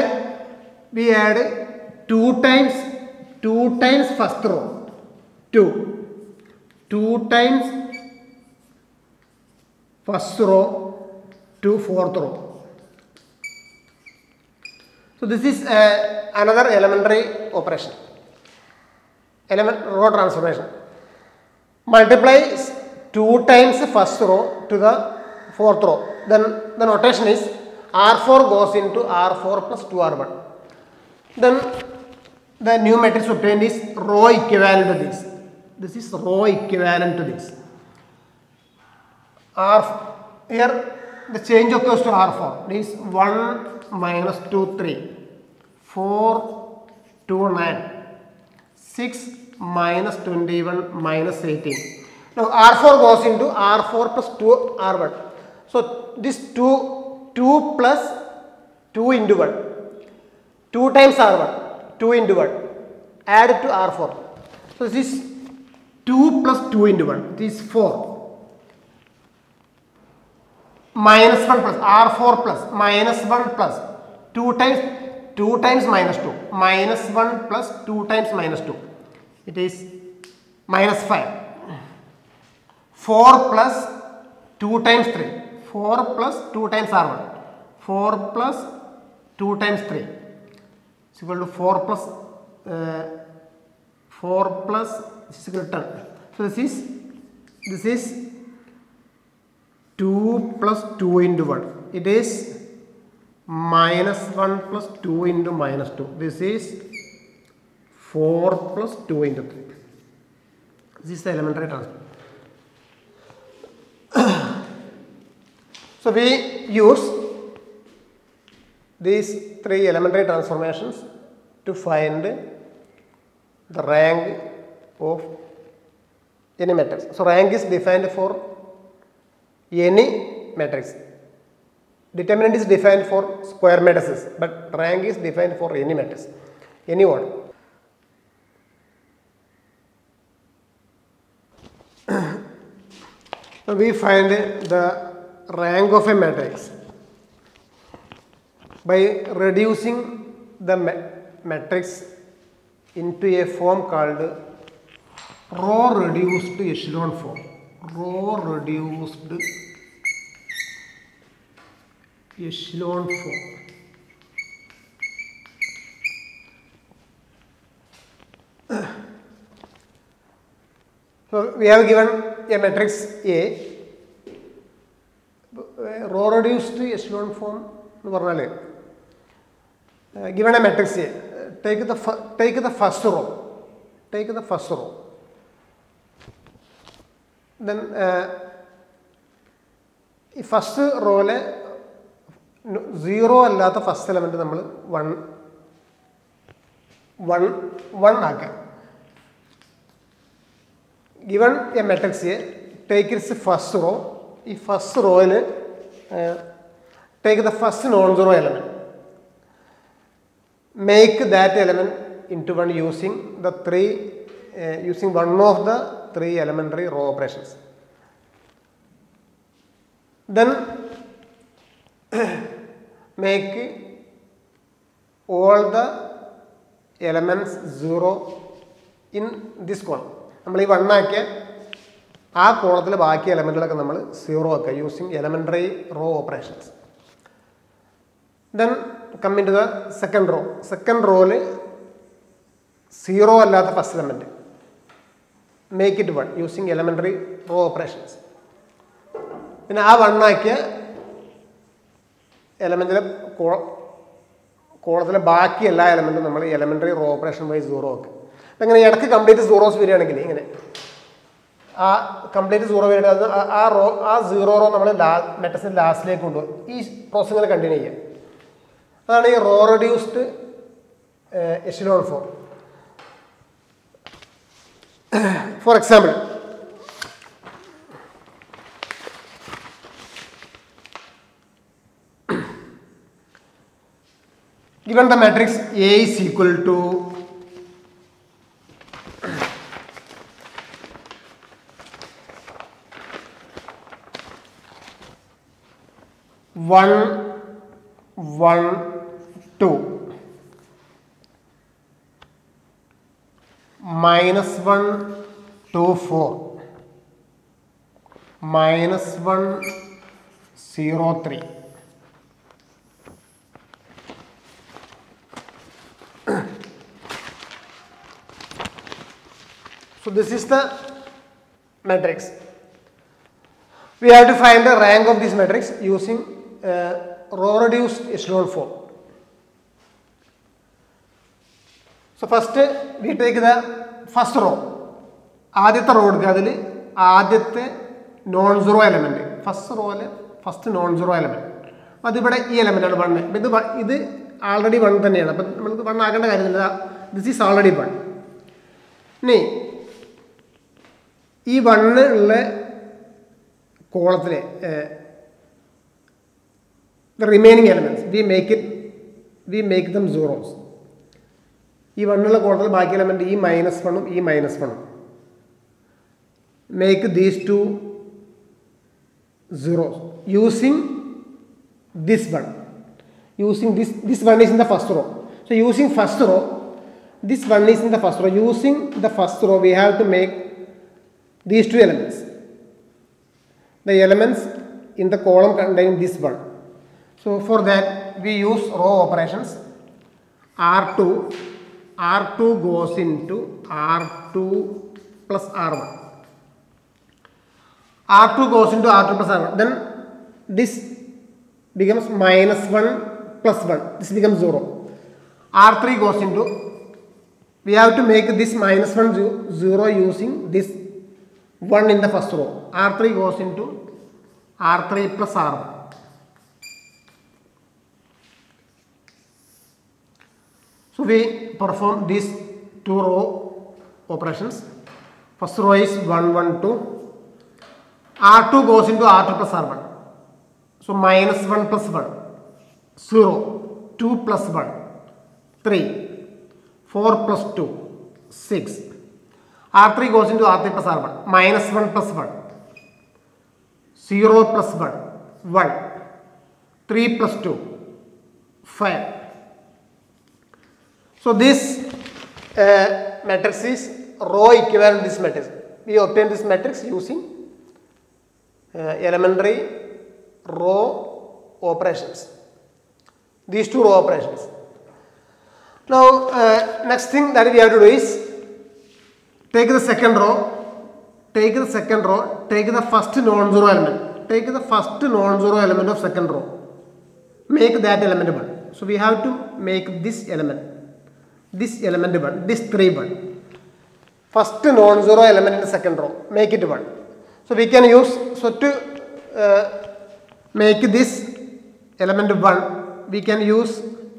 2 times first row, 2 times first row to fourth row. So this is another elementary operation, row transformation. Multiply 2 times first row to the fourth row. Then the notation is R4 goes into R4 plus 2R1. Then the new matrix obtained is row equivalent to this. This is row equivalent to this. Here the change occurs to R4. This 1 minus 2 3, 4 2 9, 6 minus 21 minus 18. Now R4 goes into R4 plus 2R1. So this 2 plus 2 into 1, 2 times R1, 2 into 1, add it to R4. So this is 2 plus 2 into 1, this is 4. Minus 1 plus R4 plus minus 1 plus 2 times minus 2, minus 1 plus 2 times minus 2, it is minus 5. 4 plus 2 times 3, 4 plus 2 times R1, 4 plus 2 times 3 is equal to 4 plus is equal to 10. So this is 2 plus 2 into 1. It is minus 1 plus 2 into minus 2. This is 4 plus 2 into 3. This is the elementary transform. So we use these 3 elementary transformations to find the rank of any matrix. So rank is defined for any matrix. Determinant is defined for square matrices, but rank is defined for any matrix, any one. So we find the rank of a matrix by reducing the matrix into a form called row reduced echelon form. Row reduced echelon form. So we have given a matrix A, row reduced echelon form. Given a matrix A, take the first row. Take the first row. Then first row le 0 allata first element nammal 1 aakka. Given a matrix A, take its first row. This first row le take the first non-zero element. Make that element into 1 using the using one of the 3 elementary row operations. Then make all the elements 0 in this column. We will use this column element 0 using elementary row operations. Then come into the second row. Second row 0 is the first element. Make it 1 using elementary row operations. Then this 1 element column element elementary row operation by 0. Then complete zeros complete 0 0 row matrix last this process continue. That is row reduced echelon form. For example, given the matrix A is equal to 1 1 2 minus 1 2 4 minus 1 0, 3. So this is the matrix. We have to find the rank of this matrix using row reduced echelon form. So first we take the first row. ആദ്യത്തെ row എടുക്കുക. അതിൽ ആദ്യത്തെ non zero element, first റോയിലെ first non zero element, അതിവിടെ ഈ എലമെൻറ്റാണ് 1. ഇത് already 1 തന്നെയാണ്. അപ്പം നമ്മൾക്ക് 1 ആക്കേണ്ട കാര്യമില്ല. This is already 1. ഇനി ഈ 1 ഉള്ള കോളത്തിലെ the remaining elements we make them zeros. ഈ 1 ഉള്ള കോളത്തിൽ ബാക്കി എലമെൻറ്റ് ഈ -1ഉം ഈ -1ഉം. Make these two zeros using this one. Using this one is in the first row. So using first row, this one is in the first row. Using the first row, we have to make these two elements. The elements in the column contain this one. So for that we use row operations. R2 goes into R2 plus R1. R2 goes into R2 plus R1. Then this becomes -1 plus 1. This becomes 0. R3 goes into, we have to make this -1 0 using this 1 in the first row. R3 goes into R3 plus R1. So we perform these two row operations. First row is 1, 1, 2. R2 goes into R2 plus R1. So -1 plus 1, 0, 2 plus 1, 3, 4 plus 2, 6. R3 goes into R3 plus R1. -1 plus 1, 0 plus 1, 1, 3 plus 2, 5. So this matrix is row equivalent to this matrix. We obtain this matrix using elementary row operations. These two row operations. Now next thing that we have to do is take the second row, take the first non-zero element, take the first non-zero element of second row, make that element 1. So we have to make this element 1, this 3 1. First non-zero element in the second row, make it 1. So we can use, so to make this element 1, we can use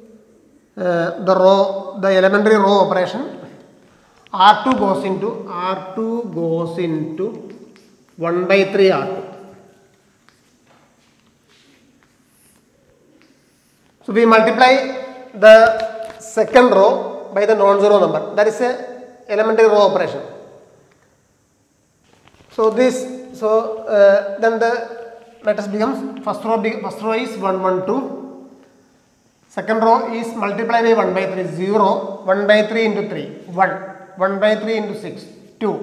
the elementary row operation. R2 goes into 1/3 R2. So we multiply the second row by the non-zero number. That is a elementary row operation. So then the matrix becomes, first row is 1, 1, 2. Second row is multiplied by 1/3, 0, 1/3 into 3, 1, 1/3 into 6, 2,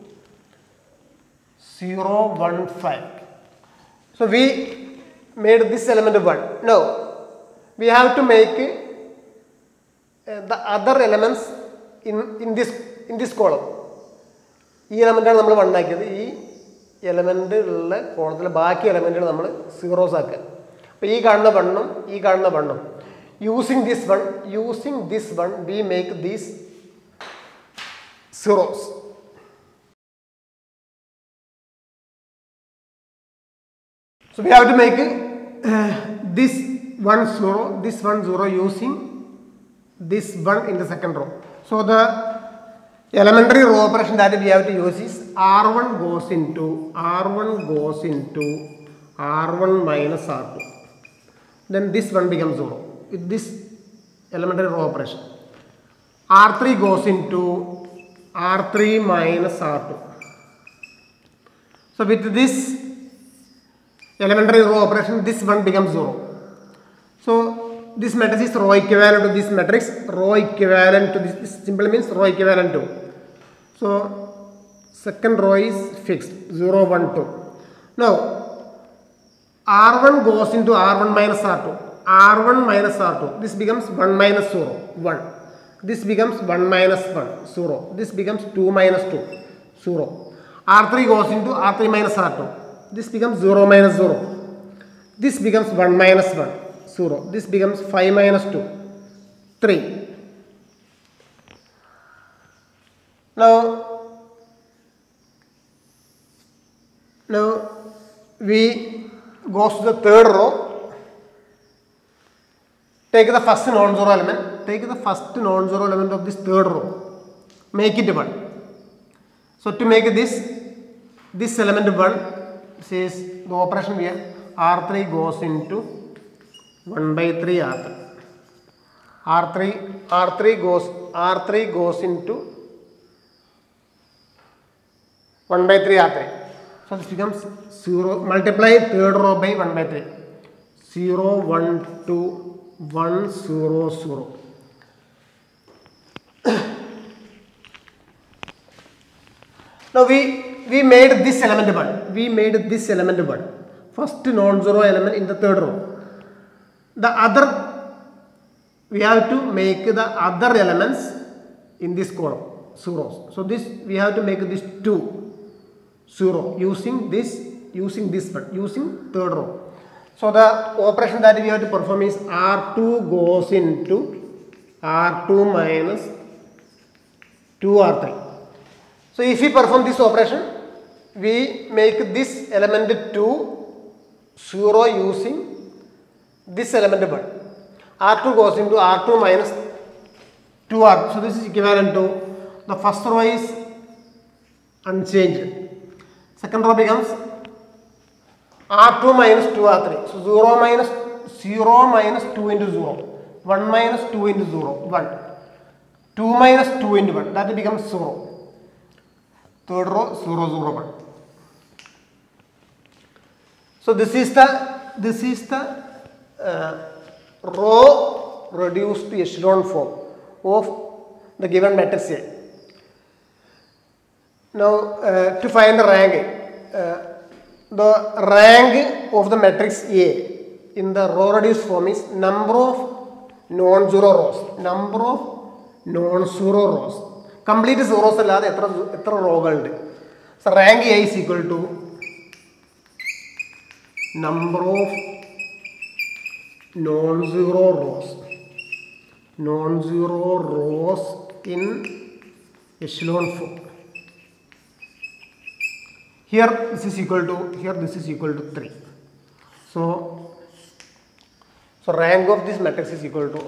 0, 1, 5. So we made this element 1. Now we have to make the other elements in this column. ഈ എലമെൻറ്റാണ് നമ്മൾ 1 ആക്കിയത്. ഈ element ഉള്ള കോളത്തിലെ ബാക്കി എലമെൻറ്റുകൾ നമ്മൾ zeros ആക്കുക. അപ്പോൾ ഈ കാണുന്ന 1ഉം ഈ കാണുന്ന 1ഉം using this one we make these zeros. So we have to make this 1 0, this 1 0 using this 1 in the second row. So the elementary row operation that we have to use is R1 goes into R1 minus R2. Then this one becomes 0 with this elementary row operation. R3 goes into R3 minus R2. So with this elementary row operation, this one becomes 0. So this matrix is row equivalent to this matrix. Row equivalent to this simply means row equivalent to. So second row is fixed 0, 1, 2. Now R1 goes into R1 minus R2. R1 minus R2. This becomes 1 minus 0, 1. This becomes 1 minus 1, 0. This becomes 2 minus 2, 0. R3 goes into R3 minus R2. This becomes 0 minus 0. This becomes 1 minus 1, 0. This becomes 5 minus 2, 3. Now we goes to the third row. Take the first non-zero element. Take the first non-zero element of this third row. Make it 1. So to make this element 1, says the operation here, R3 goes into 1 by 3 R3. R3 goes into 1 by 3 R3. So this becomes 0. Multiply third row by 1 by 3. 0, 1, 2, 1, 0, 0. Now we made this element 1. We made this element 1. First non-zero element in the third row. The other, we have to make the other elements in this column, zeros. So this, we have to make this 2, 0, using this one, using third row. So the operation that we have to perform is R2 goes into R2 minus 2R3. So if we perform this operation, we make this element 2, 0 using this element 1. R2 goes into R2 minus 2R. So this is equivalent to, the first row is unchanged. Second row becomes R2 minus 2R3. So 0 minus 2 into 0. 1 minus 2 into 0. 1. 2 minus 2 into 1. That becomes 0. Third row 0, 0, 1. So this is the row reduced echelon form of the given matrix A. Now to find the rank, the rank of the matrix A in the row reduced form is number of non-zero rows. Number of non-zero rows. Complete zeros allade etra rowകളുണ്ട്. So rank A is equal to number of non-zero rows. Non-zero rows in echelon form. Here this is equal to 3. So rank of this matrix is equal to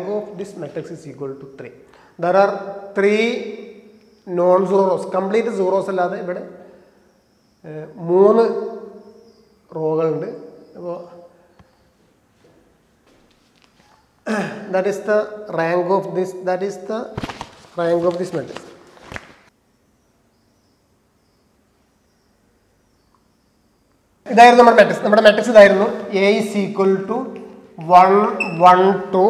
3. There are 3 non-zero rows. Complete zeros allade ivide 3 rowകളുണ്ട്. That is the rank of this matrix. ഇതായിരുന്നു നമ്മുടെ matrix. നമ്മുടെ matrix ഇതായിരുന്നു. A is equal to 1, 1, 2,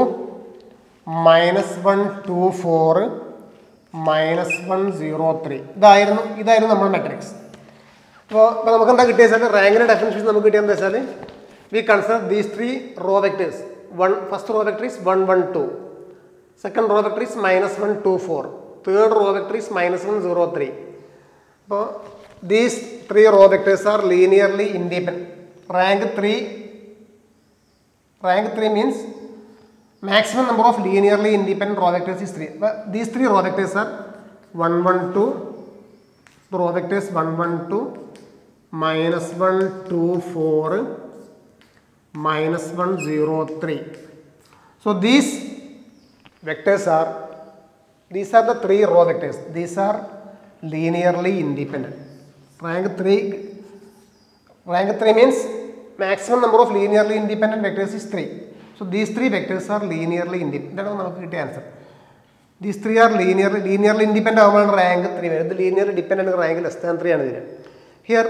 -1, 2, 4, -1, 0, 3. ഇതായിരുന്നു നമ്മുടെ matrix. അപ്പോൾ നമുക്ക് എന്താ കിട്ടിയ വെച്ചാൽ റാങ്കിൻ്റെ ഡെഫിനിഷൻ നമുക്ക് കിട്ടിയത് എന്താ വെച്ചാൽ we consider these 3 row vectors. First row vector is 1, 1, 2. Second row vector is -1, 2, 4. Third row vector is -1, 0, 3. അപ്പോൾ these 3 row vectors are linearly independent. Rank 3 means maximum number of linearly independent row vectors is 3. But these 3 row vectors are 1, 1, 2. The row vectors 1, 1, 2, -1, 2, 4, -1, 0, 3. So these vectors are the 3 row vectors. These are linearly independent. Rank 3 means maximum number of linearly independent vectors is 3. So these 3 vectors are linearly independent. That is the answer. These 3 are linearly independent. Rank 3. The linearly dependent rank less than 3. Here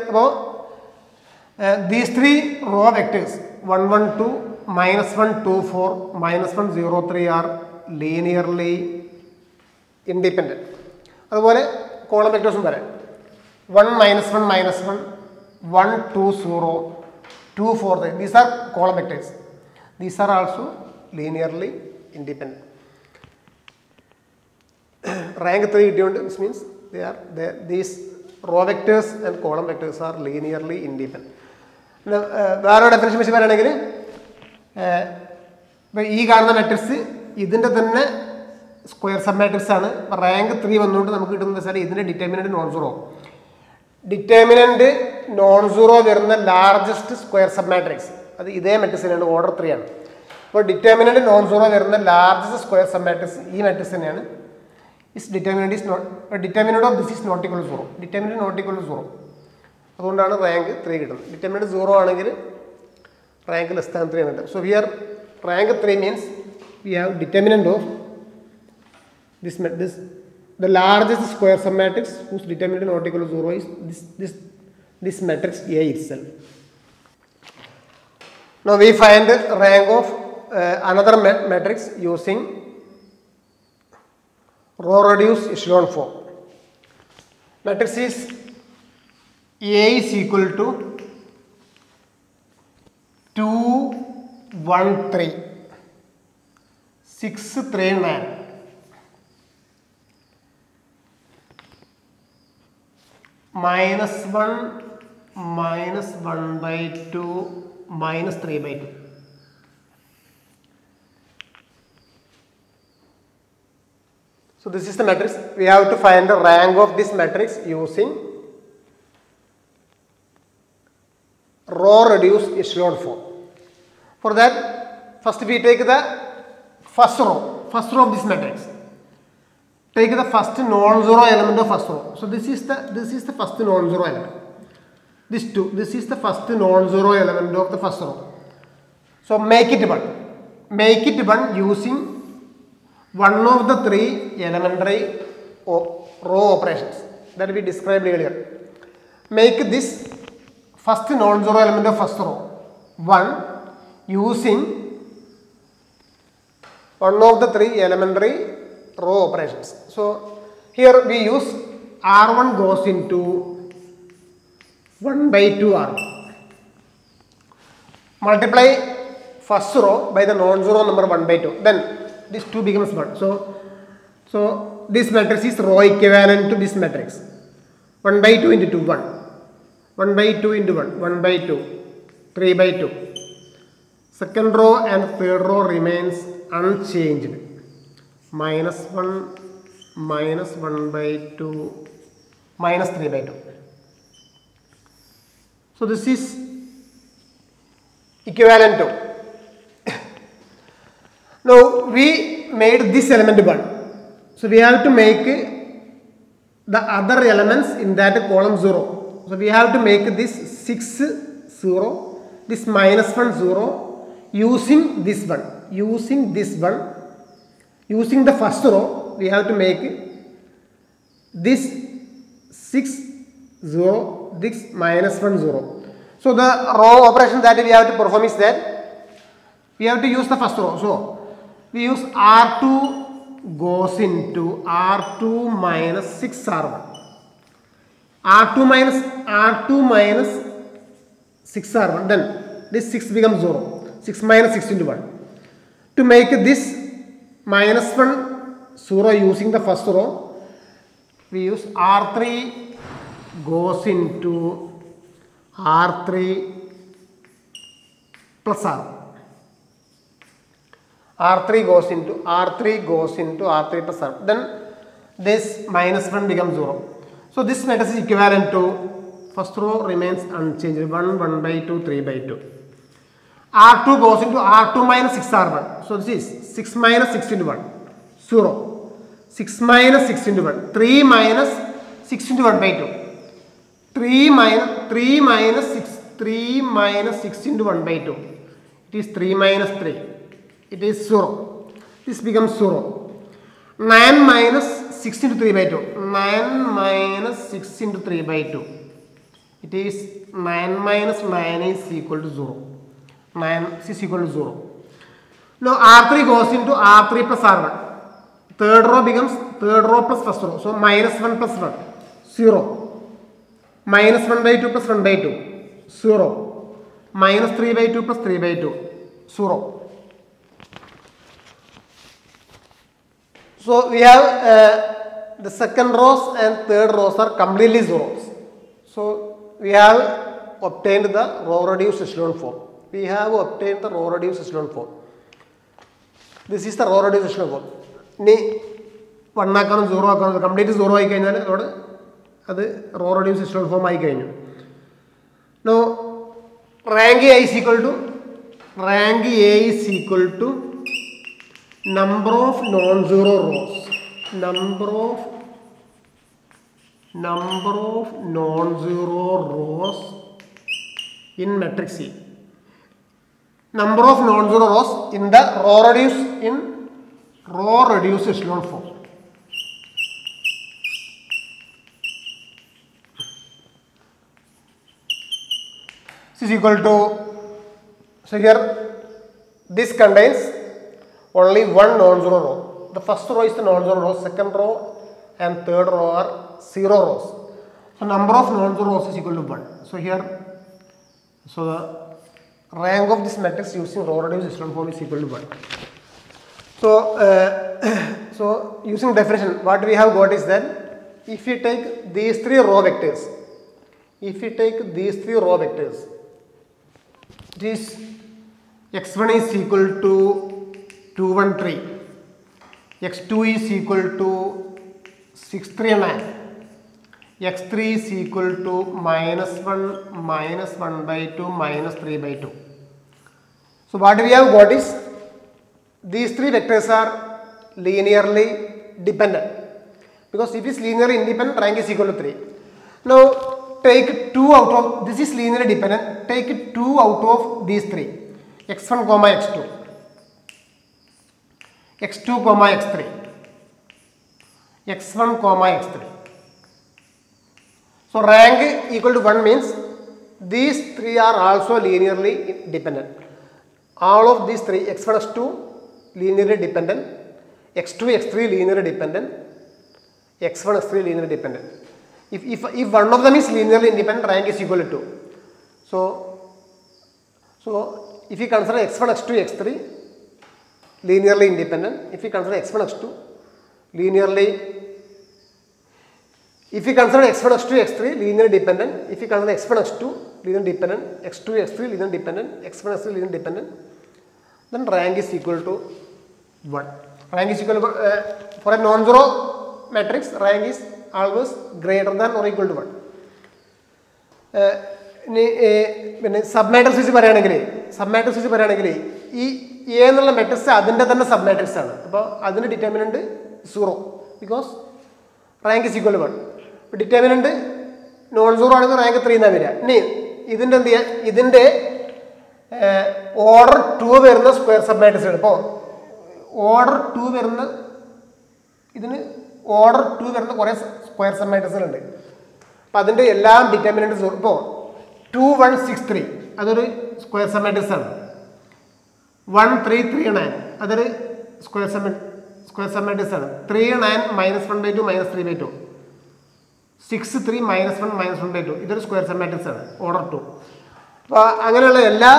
these 3 row vectors 1, 1, 2, -1, 2, 4, -1, 0, 3 are linearly independent. അതുപോലെ column വെക്ടേഴ്സും പറയാം. 1, -1, -1, 1, 2, 0, 2, 4, 3. These are column vectors. These are also linearly independent. Rank 3 this means these row vectors and column vectors are linearly independent. Now, definition is this matrix is square submatrix. Rank 3 is determinant non-zero. Determinant non-zero is the largest square submatrix. That is matrix in order 3. But determinant non-zero is the largest square submatrix. This matrix is determinant is not, determinant of this is not equal to 0. Determinant not equal to 0. That is rank 3. Determinant 0 is rank less than 3. So here rank 3 means we have determinant of this the largest square submatrix whose determinant not equal to 0 is this matrix A itself. Now we find the rank of another matrix using row reduced echelon form. Matrix is A is equal to 2, 1, 3, 6, 3, 9. Minus 1, minus 1 by 2, minus 3 by 2. So this is the matrix. We have to find the rank of this matrix using row reduced echelon form. For that, first we take the first row of this matrix. Take the first non-zero element of first row. So this is the first non-zero element. This is the first non-zero element of the first row. So make it 1. Make it 1 using one of the 3 elementary row operations that we described earlier. Make this first non-zero element of first row 1 using one of the 3 elementary row operations. So here we use R1 goes into 1 by 2 R1. Multiply first row by the non-zero number 1 by 2. Then this 2 becomes 1. So this matrix is row equivalent to this matrix. 1 by 2 into 2, 1. 1 by 2 into 1, 1 by 2, 3 by 2. Second row and third row remains unchanged. Minus 1, minus 1 by 2, minus 3 by 2. So this is equivalent to. Now we made this element 1. So we have to make the other elements in that column 0. So we have to make this 6, 0, this minus 1, 0 using this one. Using this one. Using the first row, we have to make this 6, 0, this minus 1, 0. So the row operation that we have to perform is that we have to use the first row. So we use R2 goes into R2 minus 6 R1. R2 minus 6 R1. Then this 6 becomes 0. 6 minus 6 into 1. To make this minus 1 0 using the first row, we use R3 goes into R3 plus R. R3 goes into R3 plus R. Then this minus 1 becomes 0. So this matrix is equivalent to first row remains unchanged. 1, 1 by 2, 3 by 2. R2 goes into R2 minus 6 R1. So this is 6 minus 6 into 1. 0. 6 minus 6 into 1. 3 minus 6 into 1 by 2. 3 minus 6 into 1 by 2. It is 3 minus 3. It is 0. This becomes 0. 9 minus 6 into 3 by 2. 9 minus 6 into 3 by 2. It is 9 minus 9 is equal to 0. 9 is equal to 0. Now R3 goes into R3 plus R1. Third row becomes third row plus first row. So minus 1 plus 1. 0. Minus 1 by 2 plus 1 by 2. 0. minus 3 by 2 plus 3 by 2, 0. So we have the second rows and third rows are completely zeros. So we have obtained the row reduced echelon form. We have obtained the row reduced echelon form. This is the row reduced echelon form. Ni 1 ആക്കാനും 0 ആക്കാനും complete 0 ആയി കഴിഞ്ഞാൽ അതോടെ അത് raw reduce echelon form ആയി കഴിഞ്ഞു. Now rank A is equal to number of non-zero rows. Number of non-zero rows in matrix C. Number of non-zero rows in the row reduced echelon form. This is equal to, so here this contains only one non-zero row. The first row is the non-zero row, second row and third row are 0 rows. So number of non-zero rows is equal to 1. So here, so the rank of this matrix using row reduced echelon form is equal to 1. So using definition, what we have got is that if we take these three row vectors, it is x1 is equal to 2, 1, 3, x2 is equal to 6, 3, 9, x3 is equal to minus 1 by 2, minus 3 by 2. So what we have got is these three vectors are linearly dependent, because if it is linearly independent, rank is equal to 3. Now take 2 out of, this is linearly dependent, take 2 out of these three, x1 comma x2, x2 comma x3, x1 comma x3. So rank equal to 1 means these three are also linearly dependent. All of these three, x1, x2 linearly dependent, x2, x3 linearly dependent, x1, x3 linearly dependent. If one of them is linearly independent, rank is equal to 2. So if you consider x1, x2, x3 linearly independent, if you consider x1, x2 linearly, if you consider x1, x2, x3 linearly dependent, if you consider x1, x2 linearly dependent, x2, x3 linearly dependent, x1, x3 linearly dependent, then rank is equal to 1. Rank is equal to, for a non-zero matrix, rank is always greater than or equal to 1. പിന്നെ submatrix വെച്ച് പറയുകയാണെങ്കിൽ ഈ A എന്നുള്ള matrix അതിൻ്റെ തന്നെ submatrix ആണ്. അപ്പോൾ അതിൻ്റെ determinant 0, because rank is equal to 1. ഇപ്പോൾ ഡിറ്റർമിനന്റ് നോൺ സീറോ ആണെങ്കിൽ റാങ്ക് 3 എന്നാണ് വരിക. ഇനി ഇതിൻ്റെ എന്ത് ചെയ്യുക, ഇതിൻ്റെ ഓർഡർ 2 വരുന്ന സ്ക്വയർ സബ്മാട്രിക്സ്. ഇപ്പോൾ ഓർഡർ 2 വരുന്ന കുറേ സ്ക്വയർ സബ്മാട്രിക്സുകളുണ്ട്. അപ്പോൾ അതിൻ്റെ എല്ലാം ഡിറ്റർമിനന്റ് 0. ഇപ്പോൾ 2, 1, 6, 3 അതൊരു സ്ക്വയർ സബ്മാട്രിക്സ് ആണ്. 1, 3, 3, 9 അതൊരു സ്ക്വയർ സബ്മാട്രിക്സ് ആണ്. 3, 9 -1 by 2 -3 by 2, 6, 3 -1 -1 by 2 ഇതൊരു സ്ക്വയർ സബ്മാട്രിക്സ് ആണ്, ഓർഡർ 2. അപ്പോൾ അങ്ങനെയുള്ള എല്ലാ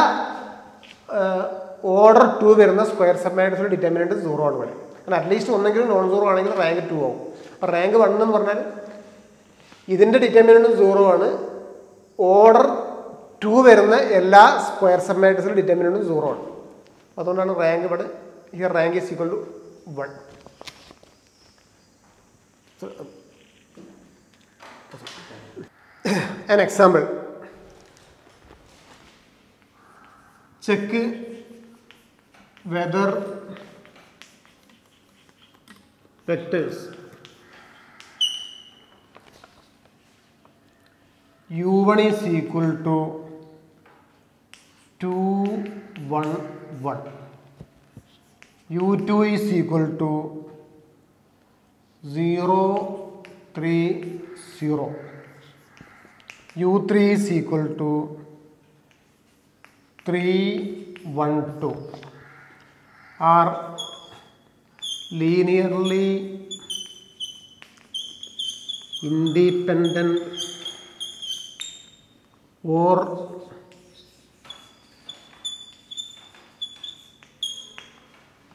ഓർഡർ 2 വരുന്ന സ്ക്വയർ സബ്മാട്രിക്സിൻ്റെ ഡിറ്റർമിനന്റ് 0 ആണ് ഇവിടെ. കാരണം അറ്റ്ലീസ്റ്റ് ഒന്നെങ്കിലും നോൺ സീറോ ആണെങ്കിൽ റാങ്ക് 2 ആവും. അപ്പോൾ റാങ്ക് 1 എന്ന് പറഞ്ഞാൽ ഇതിൻ്റെ ഡിറ്റർമിനന്റ് 0 ആണ്. ഓർഡർ 2 വരുന്ന എല്ലാ സ്ക്വയർ സബ്മാട്രിക്സിൻ്റെ ഡിറ്റർമിനന്റ് 0 ആണ്. അതുകൊണ്ടാണ് റാങ്ക് ഇവിടെ here rank is equal to 1. An example. Check whether vectors u1 is equal to 2, 1, 1, u2 is equal to 0, 3, 0, u3 is equal to 3, 1, 2 are linearly independent or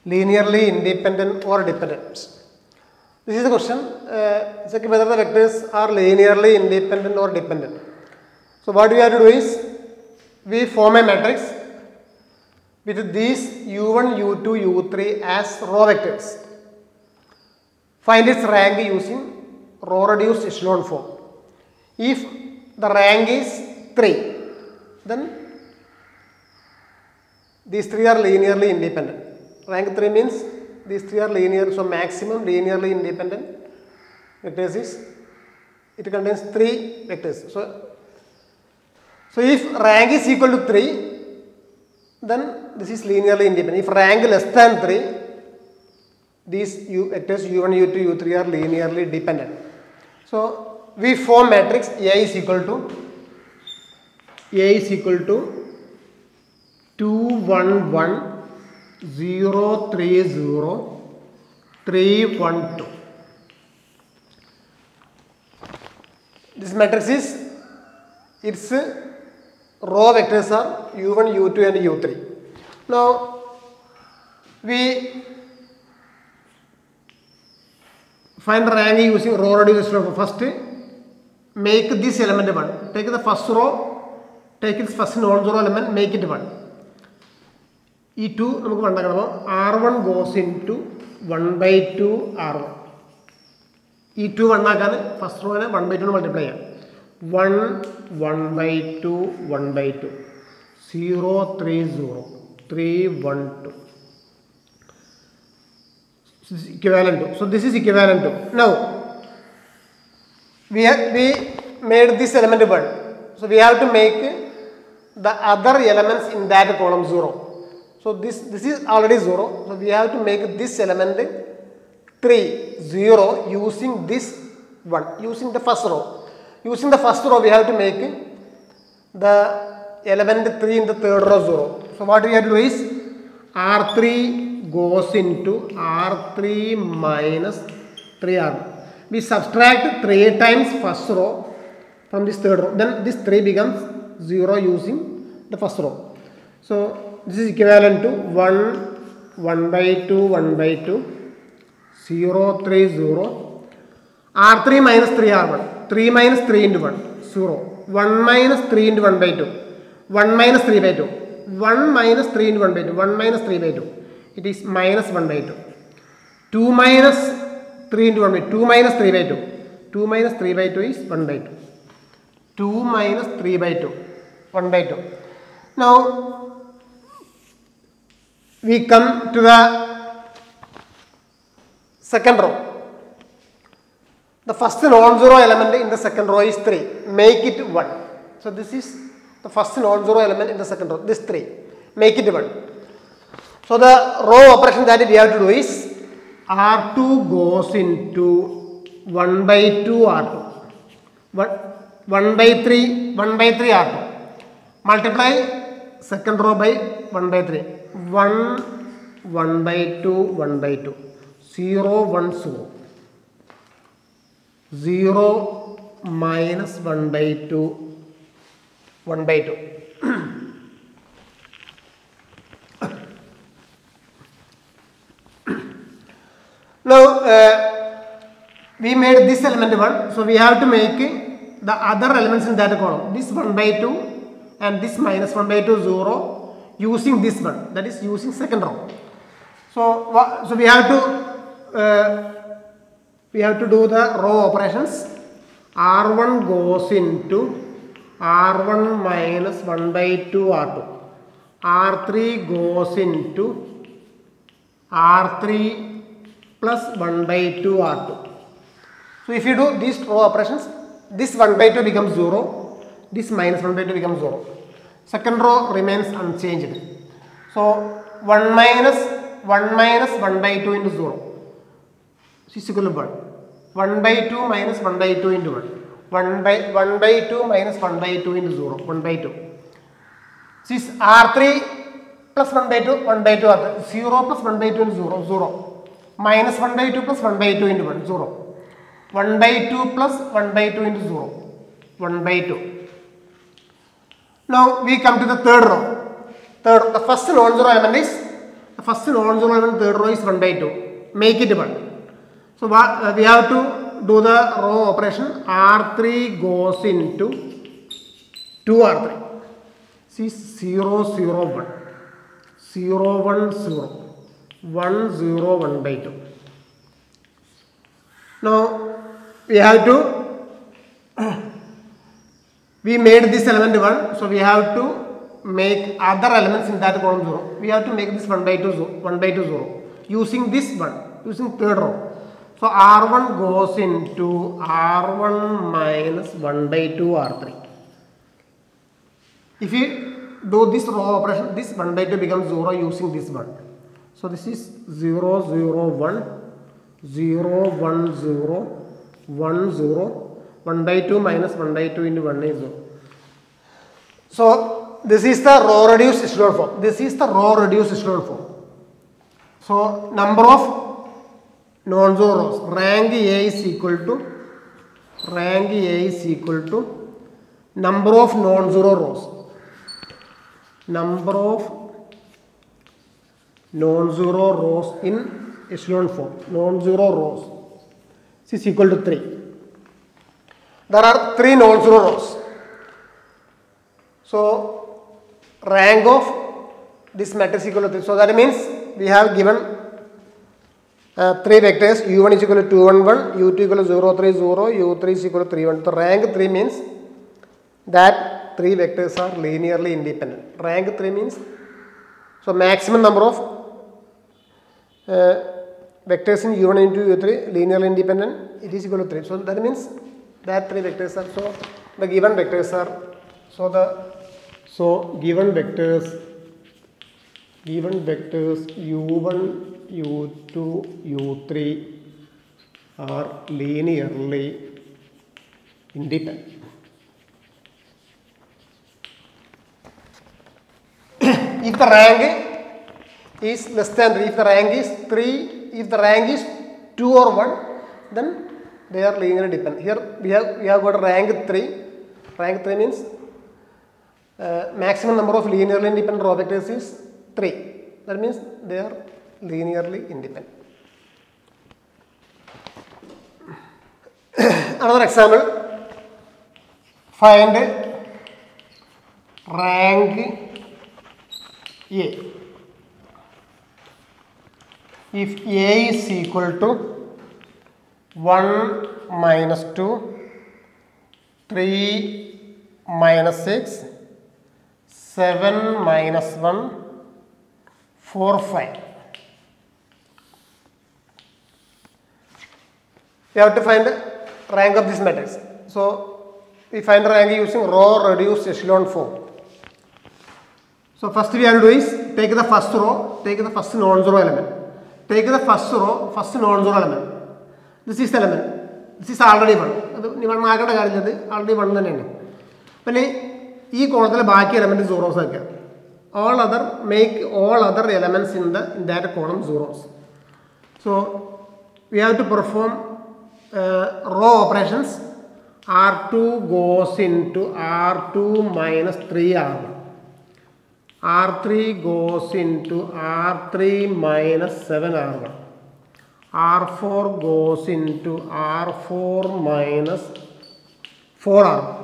linearly independent or dependent? This is the question. Check whether the vectors are linearly independent or dependent. So what we have to do is we form a matrix with these u1, u2, u3 as row vectors. Find its rank using row reduced echelon form. If the rank is 3, then these three are linearly independent. Rank 3 means these three are linear, so maximum linearly independent vectors is, it contains 3 vectors. So if rank is equal to 3, then this is linearly independent. If rank less than 3, these vectors u1, u2, u3 are linearly dependent. So we form matrix A is equal to 2 1 1 0 3 0 3 1 2. This matrix is, its row vectors are u1, u2 and u3. Now we find rank using row reduced echelon form. First make this element 1. Take the first row, take its first non-zero element, make it 1. E2 നമുക്ക് കണ്ടാക്കണം. R1 goes into 1 by 2 R1. E2 1 ആക്കാൻ first റോനെ 1 by 2 multiply ചെയ്യാം. 1 1 by 2 1 by 2 0 3 0 3 1 2. This is equivalent to. So this is equivalent to. Now we made this element 1. So we have to make the other elements in that column 0. So this is already 0. So we have to make this element 3 0 using this 1, using the first row. Using the first row we have to make the element 3 in the third row 0. So what we have to do is R3 goes into R3 minus 3R1. We subtract 3 times first row from this third row. Then this 3 becomes 0 using the first row. So this is equivalent to 1 1 by 2 1 by 2 0 3 0 R3 minus 3R1. 3 minus 3 into 1 0. 1 minus 3 into 1 by 2 1 minus 3 by 2 1 minus 3 into 1 by 2 1 minus 3 by 2. It is minus 1 by 2. 2 minus 3 into 1 by 2 minus 3 by 2. 2 minus 3 by 2 is 1 by 2. 2 minus 3 by 2 1 by 2. Now we come to the second row. The first non-zero element in the second row is 3. Make it 1. So this is the first non-zero element in the second row. This 3. Make it 1. So the row operation that we have to do is R2 goes into 1 by 2 R2. 1 by 3 R2. Multiply second row by 1 by 3. 1 1 by 2 1 by 2 0 1 0 0 minus 1 by 2 1 by 2. Now we made this element 1, so we have to make the other elements in that column. This 1 by 2 and this minus 1 by 2 0 using this one, that is using second row. So we have to do the row operations. R1 goes into R1 minus 1 by 2 R2. R3 goes into R3 plus 1 by 2 R2. So if you do these row operations, this 1 by 2 becomes 0, this minus 1 by 2 becomes 0. Second row remains unchanged. So 1 minus 1 by 2 into 0 is equal to 1. 1 by 2 minus 1 by 2 into 1. 1 by 2 minus 1 by 2 into 0. 1 by 2. This is R3 plus 1 by 2, 1 by 2 R3. 0 plus 1 by 2 into 0, 0. Minus 1 by 2 plus 1 by 2 into 1, 0. 1 by 2 plus 1 by 2 into 0, 1 by 2. Now we come to the third row. The first non-zero element is the first non-zero element third row is 1 by 2. Make it 1. So we have to do the row operation. R3 goes into 2R3. See 0, 0, 1. 0, 1, 0. 1, 0, 1 by 2. Now we have to, we made this element 1. So we have to make other elements in that column 0. We have to make this 1 by 2 0 using this one, using third row. So R1 goes into R1 minus 1 by 2 R3. If you do this row operation, this 1 by 2 becomes 0 using this one. So this is 0 0 1 0 1 0 1 0 1 by 2 minus 1 by 2 into 1 is 0. So this is the row reduced echelon form. This is the row reduced echelon form. So number of non-zero rows. Rank A is equal to number of non-zero rows. Number of non-zero rows in echelon form. Non-zero rows. This is equal to 3. There are 3 non-zero rows. So rank of this matrix equal to 3. So that means we have given 3 vectors. U1 is equal to 2 1 1, U2 equal to 0 3 0, U3 is equal to 3 1. So rank 3 means that 3 vectors are linearly independent. Rank 3 means, so maximum number of vectors in U1 into U3 linearly independent, it is equal to 3. So that means that 3 vectors are, so the given vectors are, given vectors U1, U2, U3 are linearly independent. If the rank is less than 3, if the rank is 3, if the rank is 2 or 1, then they are linearly dependent. Here we have got rank 3. Rank 3 means maximum number of linearly independent row vectors is 3. That means they are linearly independent. Another example, find rank A. If A is equal to 1 minus 2, 3 minus 6, 7 minus 1, 4 5. We have to find rank of this matrix. So we find rank using row reduced echelon form. So first we have to do is take the first row, take the first non-zero element. Take the first row, first non-zero element. This is the element. This is already 1. Already 1 thaneyanu. Appo ee column baaki element zeros aakka. All other, make all other elements in that column zeros. So we have to perform row operations. R2 goes into R2 minus 3R1. R3 goes into R3 minus 7R1. R4 goes into R4 minus 4R1.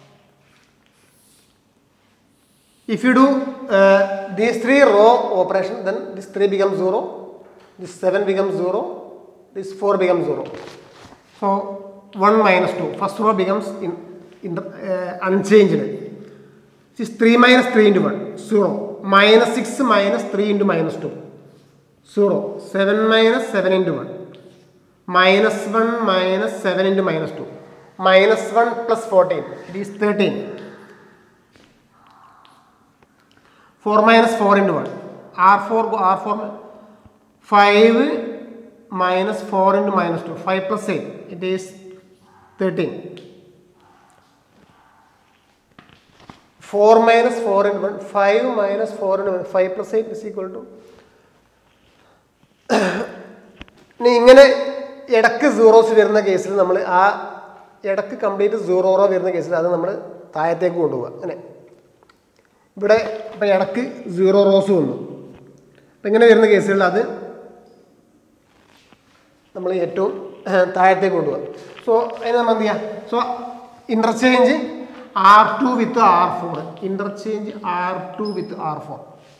If you do these 3 row operations, then this 3 becomes 0, this 7 becomes 0, this 4 becomes 0. So 1 minus 2, first row becomes unchanged. This is 3 minus 3 into 1, 0. Minus 6 minus 3 into minus 2, 0. 7 minus 7 into 1. Minus 1 minus 7 into minus 2. Minus 1 plus 14, it is 13. 4 minus 4 into 1. R4, 5 minus 4 into minus 2. 5 plus 8, it is 13. 4 minus 4 into 1. 5 minus 4 into 1. 5 plus 8 is equal to. Edakku zeros വരുന്ന കേസിൽ നമ്മൾ ആ എടക്ക് complete 0 വരുന്ന കേസിൽ അത് നമ്മൾ താഴത്തേക്ക് കൊണ്ടുപോകുക അങ്ങനെ ഇവിടെ ഇപ്പോൾ എടക്ക് 0 റോസ് വന്നു ഇങ്ങനെ വരുന്ന കേസുകളിൽ അത് നമ്മൾ ഏറ്റവും താഴത്തേക്ക് കൊണ്ടുപോകാം. സോ അതിന് നമ്മൾ എന്ത് ചെയ്യാം? സോ interchange R2 with R4, interchange R2 with R4,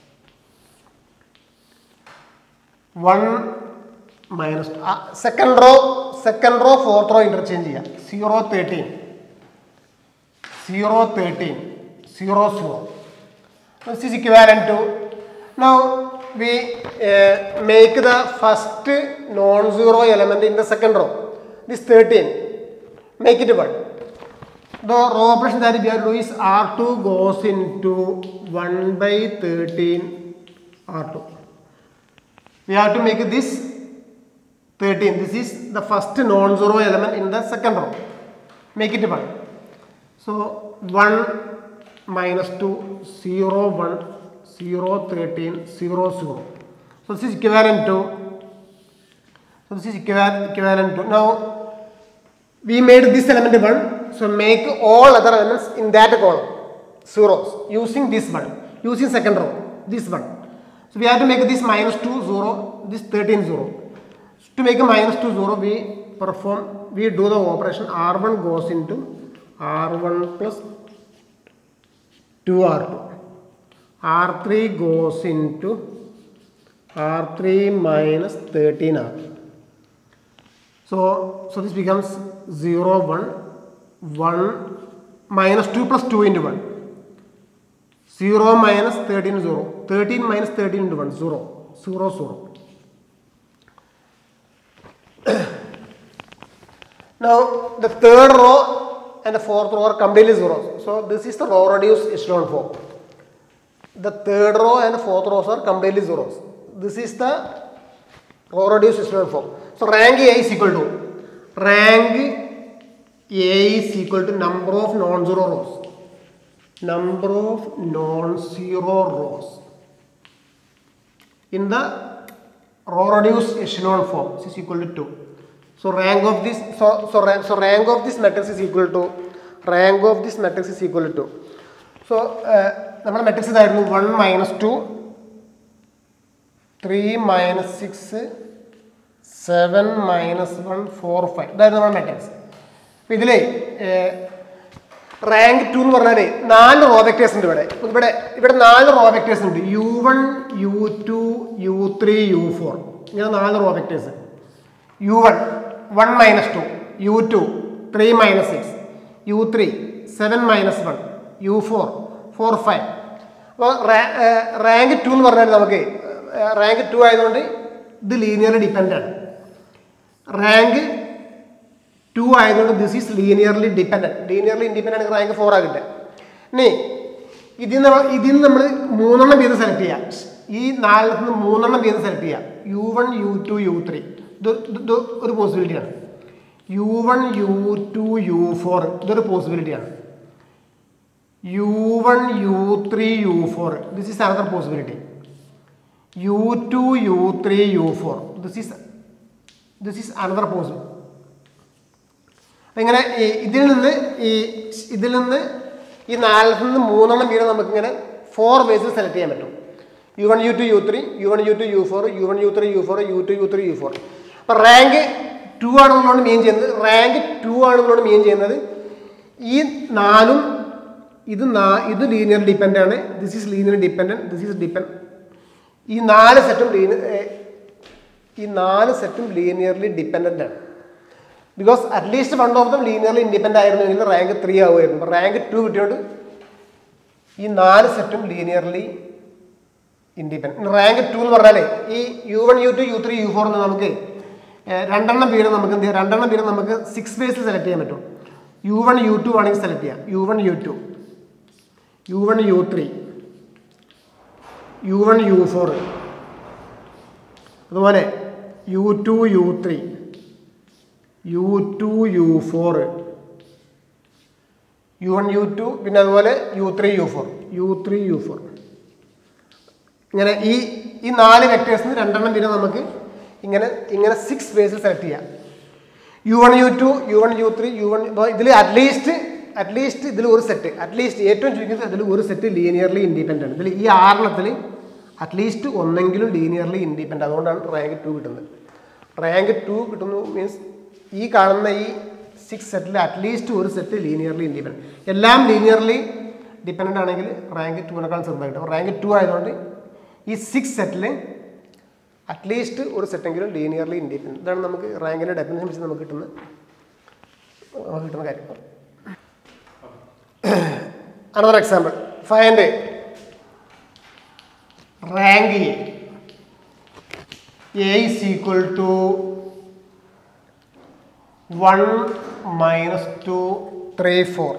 1 minus 2. Second row fourth row interchange ചെയ്യാം. 0 13 0 13 0 0. This is equivalent to, now we make the first non-zero element in the second row. This 13, make it 1. The row operation that we are doing is R2 goes into 1 by 13 R2. We have to make this 13. This is the first non-zero element in the second row. Make it 1. So 1 minus 2, 0 1 0 13 0 0. So this is equivalent to, now we made this element 1, so make all other elements in that column zeros using this one, using second row, this one. So we have to make this minus 2 0, this 13 0. To make a minus 2 0, we do the operation R1 goes into R1 plus 2 R2, R3 goes into R3 minus 13 R2. So this becomes 0 1 1 minus 2 plus 2 into 1, 0 minus 13 0, 13 minus 13 into 1, 0 0 0. Now the third row and the fourth row are completely zeros. So this is the row reduced echelon form. The third row and the fourth rows are completely zeros. This is the row reduced echelon form. So rank A is equal to, rank A is equal to number of non-zero rows. Number of non-zero rows in the row reduced echelon form. This is equal to 2. So rank of this, rank of this matrix is equal to, rank of this matrix is equal to 2. So നമ്മുടെ matrix ഇതായിരുന്നു 1 minus 2 3 minus 6 7 minus 1 4 5. ഇതായിരുന്നു നമ്മുടെ matrix. അപ്പോൾ ഇതിലെ rank 2 എന്ന് പറഞ്ഞാൽ 4 row vectors ഉണ്ട്. ഇവിടെ 4 റോ വെക്ടേഴ്സ് ഉണ്ട്. u1 u2 u3 u4 ഇങ്ങനെ 4 row vectors. u1 1 minus 2, u2 3 minus 6, u3 7 minus 1, u4 4 5. അപ്പോൾ റാങ്ക് 2 എന്ന് പറഞ്ഞാൽ നമുക്ക് റാങ്ക് 2 ആയതുകൊണ്ട് ഇത് ലീനിയർലി ഡിപ്പെൻഡ് ആണ്. റാങ്ക് 2 ആയതുകൊണ്ട് this is linearly dependent. Linearly independent ആണ് റാങ്ക് 4 ആകില്ല. ഇനി ഇതിൽ നിന്ന് നമ്മൾ 3 വീതം സെലക്ട് ചെയ്യാം. ഈ 4 3 വീതം സെലക്ട് ചെയ്യാം. u1 u2 u3 ഇത് ഒരു പോസിബിലിറ്റിയാണ്. u1 u2 u4 ഇതൊരു പോസിബിലിറ്റിയാണ്. u1 u3 u4 ദിസ് ഈസ് another possibility. u2 u3 u4 ദിസ് ഈസ് അനദർ പോസിബിലിറ്റി. ഇങ്ങനെ ഇതിൽ നിന്ന് ഈ 4 3 വീതം നമുക്കിങ്ങനെ 4 വേസിൽ സെലക്ട് ചെയ്യാൻ പറ്റും. u1 u2 u3 u1 u2 u4 u1 u3 u4 u2 u3 u4. അപ്പോൾ റാങ്ക് 2 ആണെന്നുള്ളതാണ് മീൻ ചെയ്യുന്നത്. റാങ്ക് 2 ആണെന്നുള്ളതാണ് മീൻ ചെയ്യുന്നത് ഈ 4ഉം ഇത് ലീനിയർ ഡിപ്പെൻഡ് ആണ്. This is linear dependent, this is depend. ഈ 4 സെറ്റും ലീനിയർലി ഡിപ്പെൻഡൻ്റ് ആണ്. Because at least one of them linearly independent ആയിരുന്നെങ്കിൽ റാങ്ക് 3 ആവുമായിരുന്നു. അപ്പോൾ റാങ്ക് 2 കിട്ടിയോണ്ട് ഈ 4 സെറ്റും ലീനിയർലി ഇൻഡിപെൻഡൻറ്റ്. റാങ്ക് 2 എന്ന് പറഞ്ഞാൽ ഈ u1 u2 u3 u4 എന്ന് നമുക്ക് 2 വീതം നമുക്ക് എന്ത് ചെയ്യാം? 2 വീതം നമുക്ക് 6 വേസിൽ സെലക്ട് ചെയ്യാൻ പറ്റും. u1 u2 ആണെങ്കിൽ സെലക്ട് ചെയ്യാം. u1 u2 u1 u3 u1 u4 അതുപോലെ u2 u3 u2 u4 u1 u2 പിന്നെ അതുപോലെ u3 u4 ഇങ്ങനെ ഈ 4 വെക്ടേഴ്സിന് 2 വീതം നമുക്ക് ഇങ്ങനെ 6 വേസിൽ സെലക്ട് ചെയ്യാം. u1 u2 u1 u3 u1 ഇതിൽ അറ്റ്ലീസ്റ്റ് ഇതിൽ ഒരു സെറ്റ്, അറ്റ്ലീസ്റ്റ് ഏറ്റവും ചുരുങ്ങിയത് ഇതിൽ ഒരു സെറ്റ് ലീനിയർലി ഇൻഡിപെൻഡൻ്റ്. ഇതിൽ ഈ 6 എണ്ണത്തിൽ അറ്റ്ലീസ്റ്റ് ഒന്നെങ്കിലും ലീനിയർലി ഇൻഡിപെൻഡൻ്റ്. അതുകൊണ്ടാണ് റാങ്ക് 2 കിട്ടുന്നത്. റാങ്ക് 2 കിട്ടുന്നു മീൻസ് ഈ കാണുന്ന ഈ 6 സെറ്റിൽ അറ്റ്ലീസ്റ്റ് ഒരു സെറ്റ് ലീനിയർലി ഇൻഡിപെൻഡൻറ്റ്. എല്ലാം ലീനിയർലി ഡിപ്പെൻഡൻ്റ് ആണെങ്കിൽ റാങ്ക് 2-നേക്കാൾ ചെറുതായി കിട്ടും. റാങ്ക് 2 ആയതുകൊണ്ട് ഈ 6 സെറ്റിൽ അറ്റ്ലീസ്റ്റ് ഒരു സെറ്റെങ്കിലും ലീനിയർലി ഇൻഡിപെൻഡൻറ്റ്. ഇതാണ് നമുക്ക് റാങ്കിൻ്റെ ഡെഫിനിഷൻ വെച്ച് നമുക്ക് കിട്ടുന്ന കാര്യം. Another example, find rank A. A is equal to 1 minus 2 3 4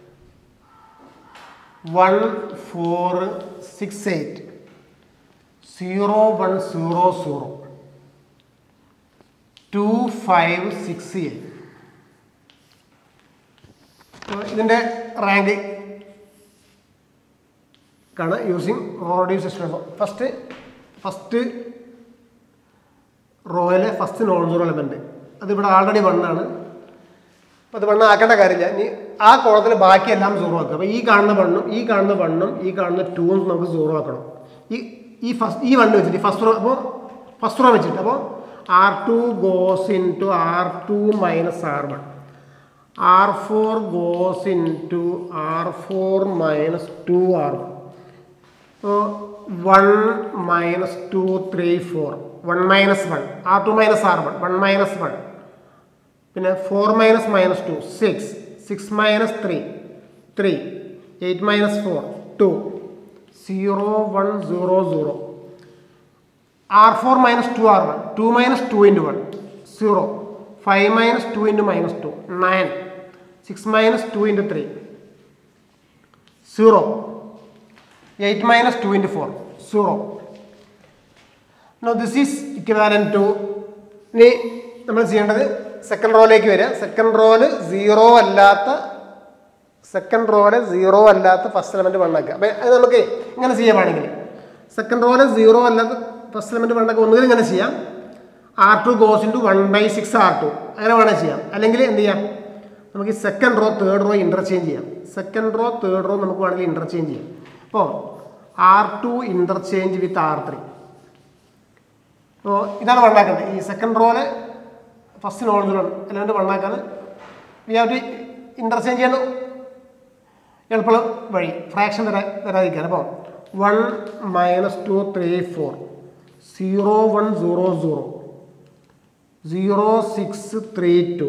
1 4 6 8 0 1 0 0 2 5 6 8. ഇതിൻ്റെ റാങ്ക് ആണ് using row reduce system. First റോയിലെ ഫസ്റ്റ് നോൺ സീറോ എലമെൻറ്റ് അതിവിടെ ആൾറെഡി 1 ആണ്. അപ്പോൾ അത് 1 ആക്കേണ്ട കാര്യമില്ല. ഇനി ആ കോളത്തിൽ ബാക്കിയെല്ലാം 0 ആക്കുക. അപ്പോൾ ഈ കാണുന്ന 1ഉം ഈ കാണുന്ന 1ഉം ഈ കാണുന്ന 2ഉം നമുക്ക് 0 ആക്കണം. ഈ 1 വെച്ചിട്ട് ഫസ്റ്റ് റോ, അപ്പോൾ ഫസ്റ്റ് റോ വെച്ചിട്ട് അപ്പോൾ R2 goes into R2 minus R1. R4 goes into R4 minus 2R1. So 1 minus 2 3 4 1 minus 1 R2 minus R1 1 minus 1 പിന്നെ 4 minus minus 2 6 6 minus 3 3 8 minus 4 2 0 1 0 0 R4 minus 2R1 2 minus 2 into 1 0 5 minus 2 into minus 2 9 6 minus 2 into 3 0 8 minus 2 into 4 0. Now this is equivalent to ഇനി നമ്മൾ ചെയ്യേണ്ടത് second റോയിലേക്ക് വരിക. Second റോയിൽ zero അല്ലാത്ത first element 1 ആക്കുക. അപ്പോൾ അത് നമുക്ക് ഇങ്ങനെ ചെയ്യാമാണെങ്കിൽ സെക്കൻഡ് റോയിൽ 0 അല്ലാത്ത ഫസ്റ്റ് എലമെൻറ്റ് 1 ആക്കുക. ഒന്നുകിൽ ഇങ്ങനെ ചെയ്യാം, R2 goes into 1/6 R2 അങ്ങനെ വേണേൽ ചെയ്യാം. അല്ലെങ്കിൽ എന്ത് ചെയ്യാം, നമുക്ക് ഈ second row third row interchange ചെയ്യാം. സെക്കൻഡ് റോ തേർഡ് റോ നമുക്ക് വേണമെങ്കിൽ ഇൻ്റർചേഞ്ച് ചെയ്യാം. അപ്പോൾ R2 ഇൻ്റർചേഞ്ച് വിത്ത് R3. അപ്പോൾ ഇതാണ് 1 ആക്കേണ്ടത്. ഈ സെക്കൻഡ് റോയില് ഫസ്റ്റ് നോൺ സീറോ എലമെൻറ്റ് 1 ആക്കാൻ വി ഹാവ് ടു ഇൻ്റർചേഞ്ച് ചെയ്യാൻ എളുപ്പമുള്ള വഴി ഫ്രാക്ഷൻ വരാതിരിക്കാൻ. അപ്പോൾ 1 minus 2 3 4 0 1 0 0 0 6 3 2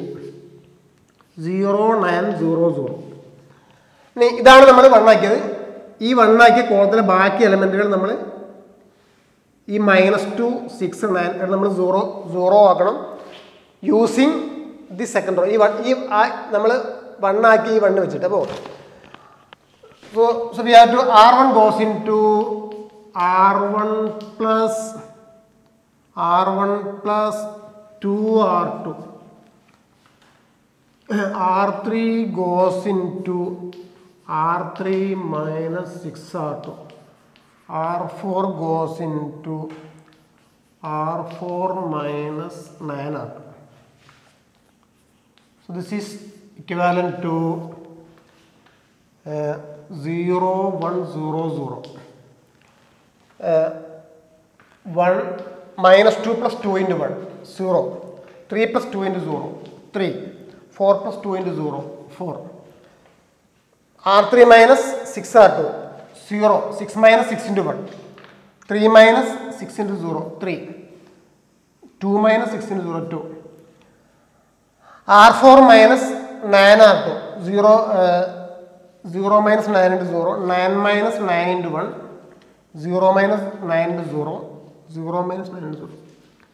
0 9 0 0. ഇനി ഇതാണ് നമ്മൾ 1 ആക്കിയത്. ഈ 1 ആക്കിയ കോളത്തിലെ ബാക്കി എലമെൻറ്റുകൾ നമ്മൾ ഈ -2 6 9 നമ്മൾ 0 ആക്കണം യൂസിങ് ദി സെക്കൻഡ് റോ. ഈ നമ്മൾ 1 ആക്കി ഈ 1 വെച്ചിട്ട്. അപ്പോൾ so we have to R1 goes into R1 plus 2R2. R3 goes into R3 minus 6R2. R4 goes into R4 minus 9R2. So this is equivalent to 0 1 0 0. 1 minus 2 plus 2 into 1 0 3 plus 2 into 0 3 4 plus 2 into 0 4 R3 minus 6R2 0 6 minus 6 into 1 3 minus 6 into 0 3 2 minus 6 into 0 2 R4 minus 9R2 0 minus 9 into 0 9 minus 9 into 1 0 minus 9 into 0 0 minus 9 into 0.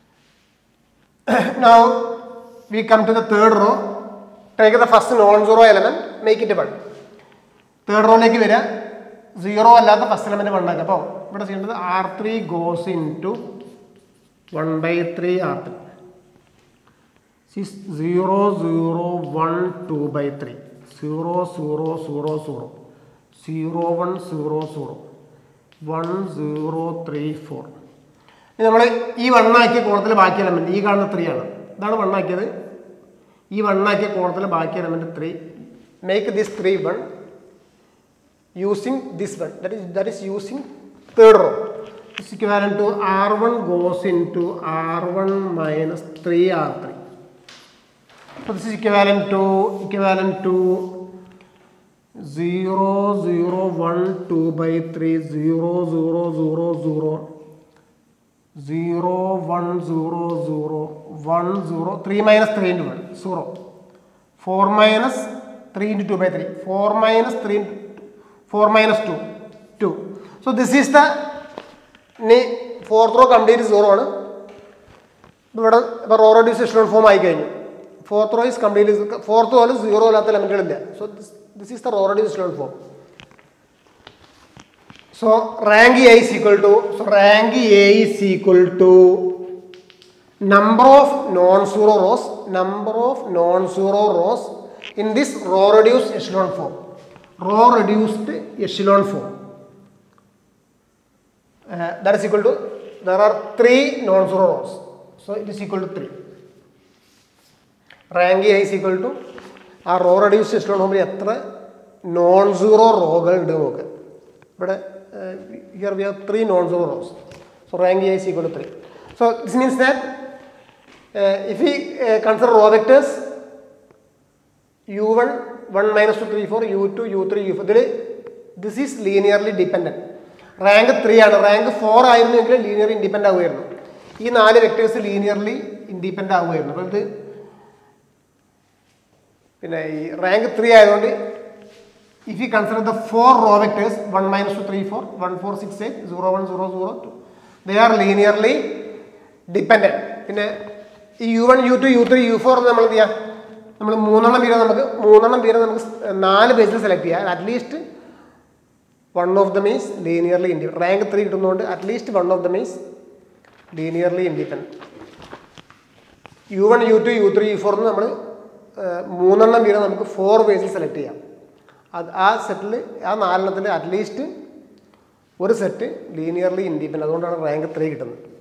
Now we come to the third row. Take the first non-zero element, make it 1. Third row like vira 0 അല്ലാത്ത first element 1 ആക്കുക. അപ്പോൾ ഇവിടെ ചെയ്യേണ്ടത് R3 goes into 1/3 R3. 0 0 1 2/3 0 0 0 0 0 1 0 0 1 0 3 4. ഇനി നമ്മൾ ഈ 1 ആക്കിയ കോളത്തിൽ ബാക്കി എലമെന്റ് ഈ കാണുന്ന 3 ആണ്. ഇതാണ് 1 ആക്കിയത്. ഈ 1 ആക്കിയ കോളത്തിൽ ബാക്കി element 3. Make this 3 1 using this one, that is using third row. is equivalent to R1 goes into R1 minus 3R3. So this is equivalent to 0, 0, 1, 2 by 3, 0, 0, 0, 0, 0, 1, 0, 0, 1, 0, 3 minus 3 into 1, 0. 4 minus 3 into 2 by 3, 4 minus 3, 4 minus 2, 2. So this is the fourth row complete 0 ആണ്. ഇവിടെ raw reduce എഷലോൺ form ആയി കഴിഞ്ഞു. Fourth row is completely, fourth row is 0 ഇല്ലാത്ത എലമെന്റുകളില്ല. So this is the row reduced echelon form. So rank A is equal to number of non-zero rows in this row reduced echelon form. That is equal to, there are 3 non-zero rows. So it is equal to 3. Rank A is equal to our row reduced echelon form എത്ര non-zero റോകൾ ഉണ്ട് നോക്ക്. ഇവിടെ here we have 3 non-zero rows. So rank A is equal to 3. So this means that if we consider row vectors u1, 1 minus 2, 3, 4, u2, u3, u4, this is linearly dependent. Rank 3 ആണ്. Rank 4 ആയിരുന്നെങ്കിൽ linear independent ആവുമായിരുന്നു. ഈ 4 vectors linearly independent ആവുമായിരുന്നു. അപ്പോൾ ഇത് പിന്നെ ഈ rank 3 ആയതുകൊണ്ട് if you consider the 4 row vectors 1 minus 2 3 4 1 4 6 8 0 1 0 0 2 they are linearly dependent. പിന്നെ ഈ u1 u2 u3 u4 നമ്മൾ എന്ത് ചെയ്യാം, നമ്മൾ മൂന്നെണ്ണം പേര് നമുക്ക് 4 ബേസിൽ സെലക്ട് ചെയ്യാം. At least one of them is linearly independent. Rank 3 കിട്ടുന്നതുകൊണ്ട് at least one of them is linearly independent. u1 u2 u3 u4 നമ്മൾ മൂന്നെണ്ണം പേര് നമുക്ക് 4 ബേസിൽ സെലക്ട് ചെയ്യാം. ആ സെറ്റിൽ ആ 4 അറ്റ്ലീസ്റ്റ് ഒരു സെറ്റ് ലീനിയർലി ഇൻഡിപെൻഡൻ്റ്. അതുകൊണ്ടാണ് റാങ്ക് 3 കിട്ടുന്നത്.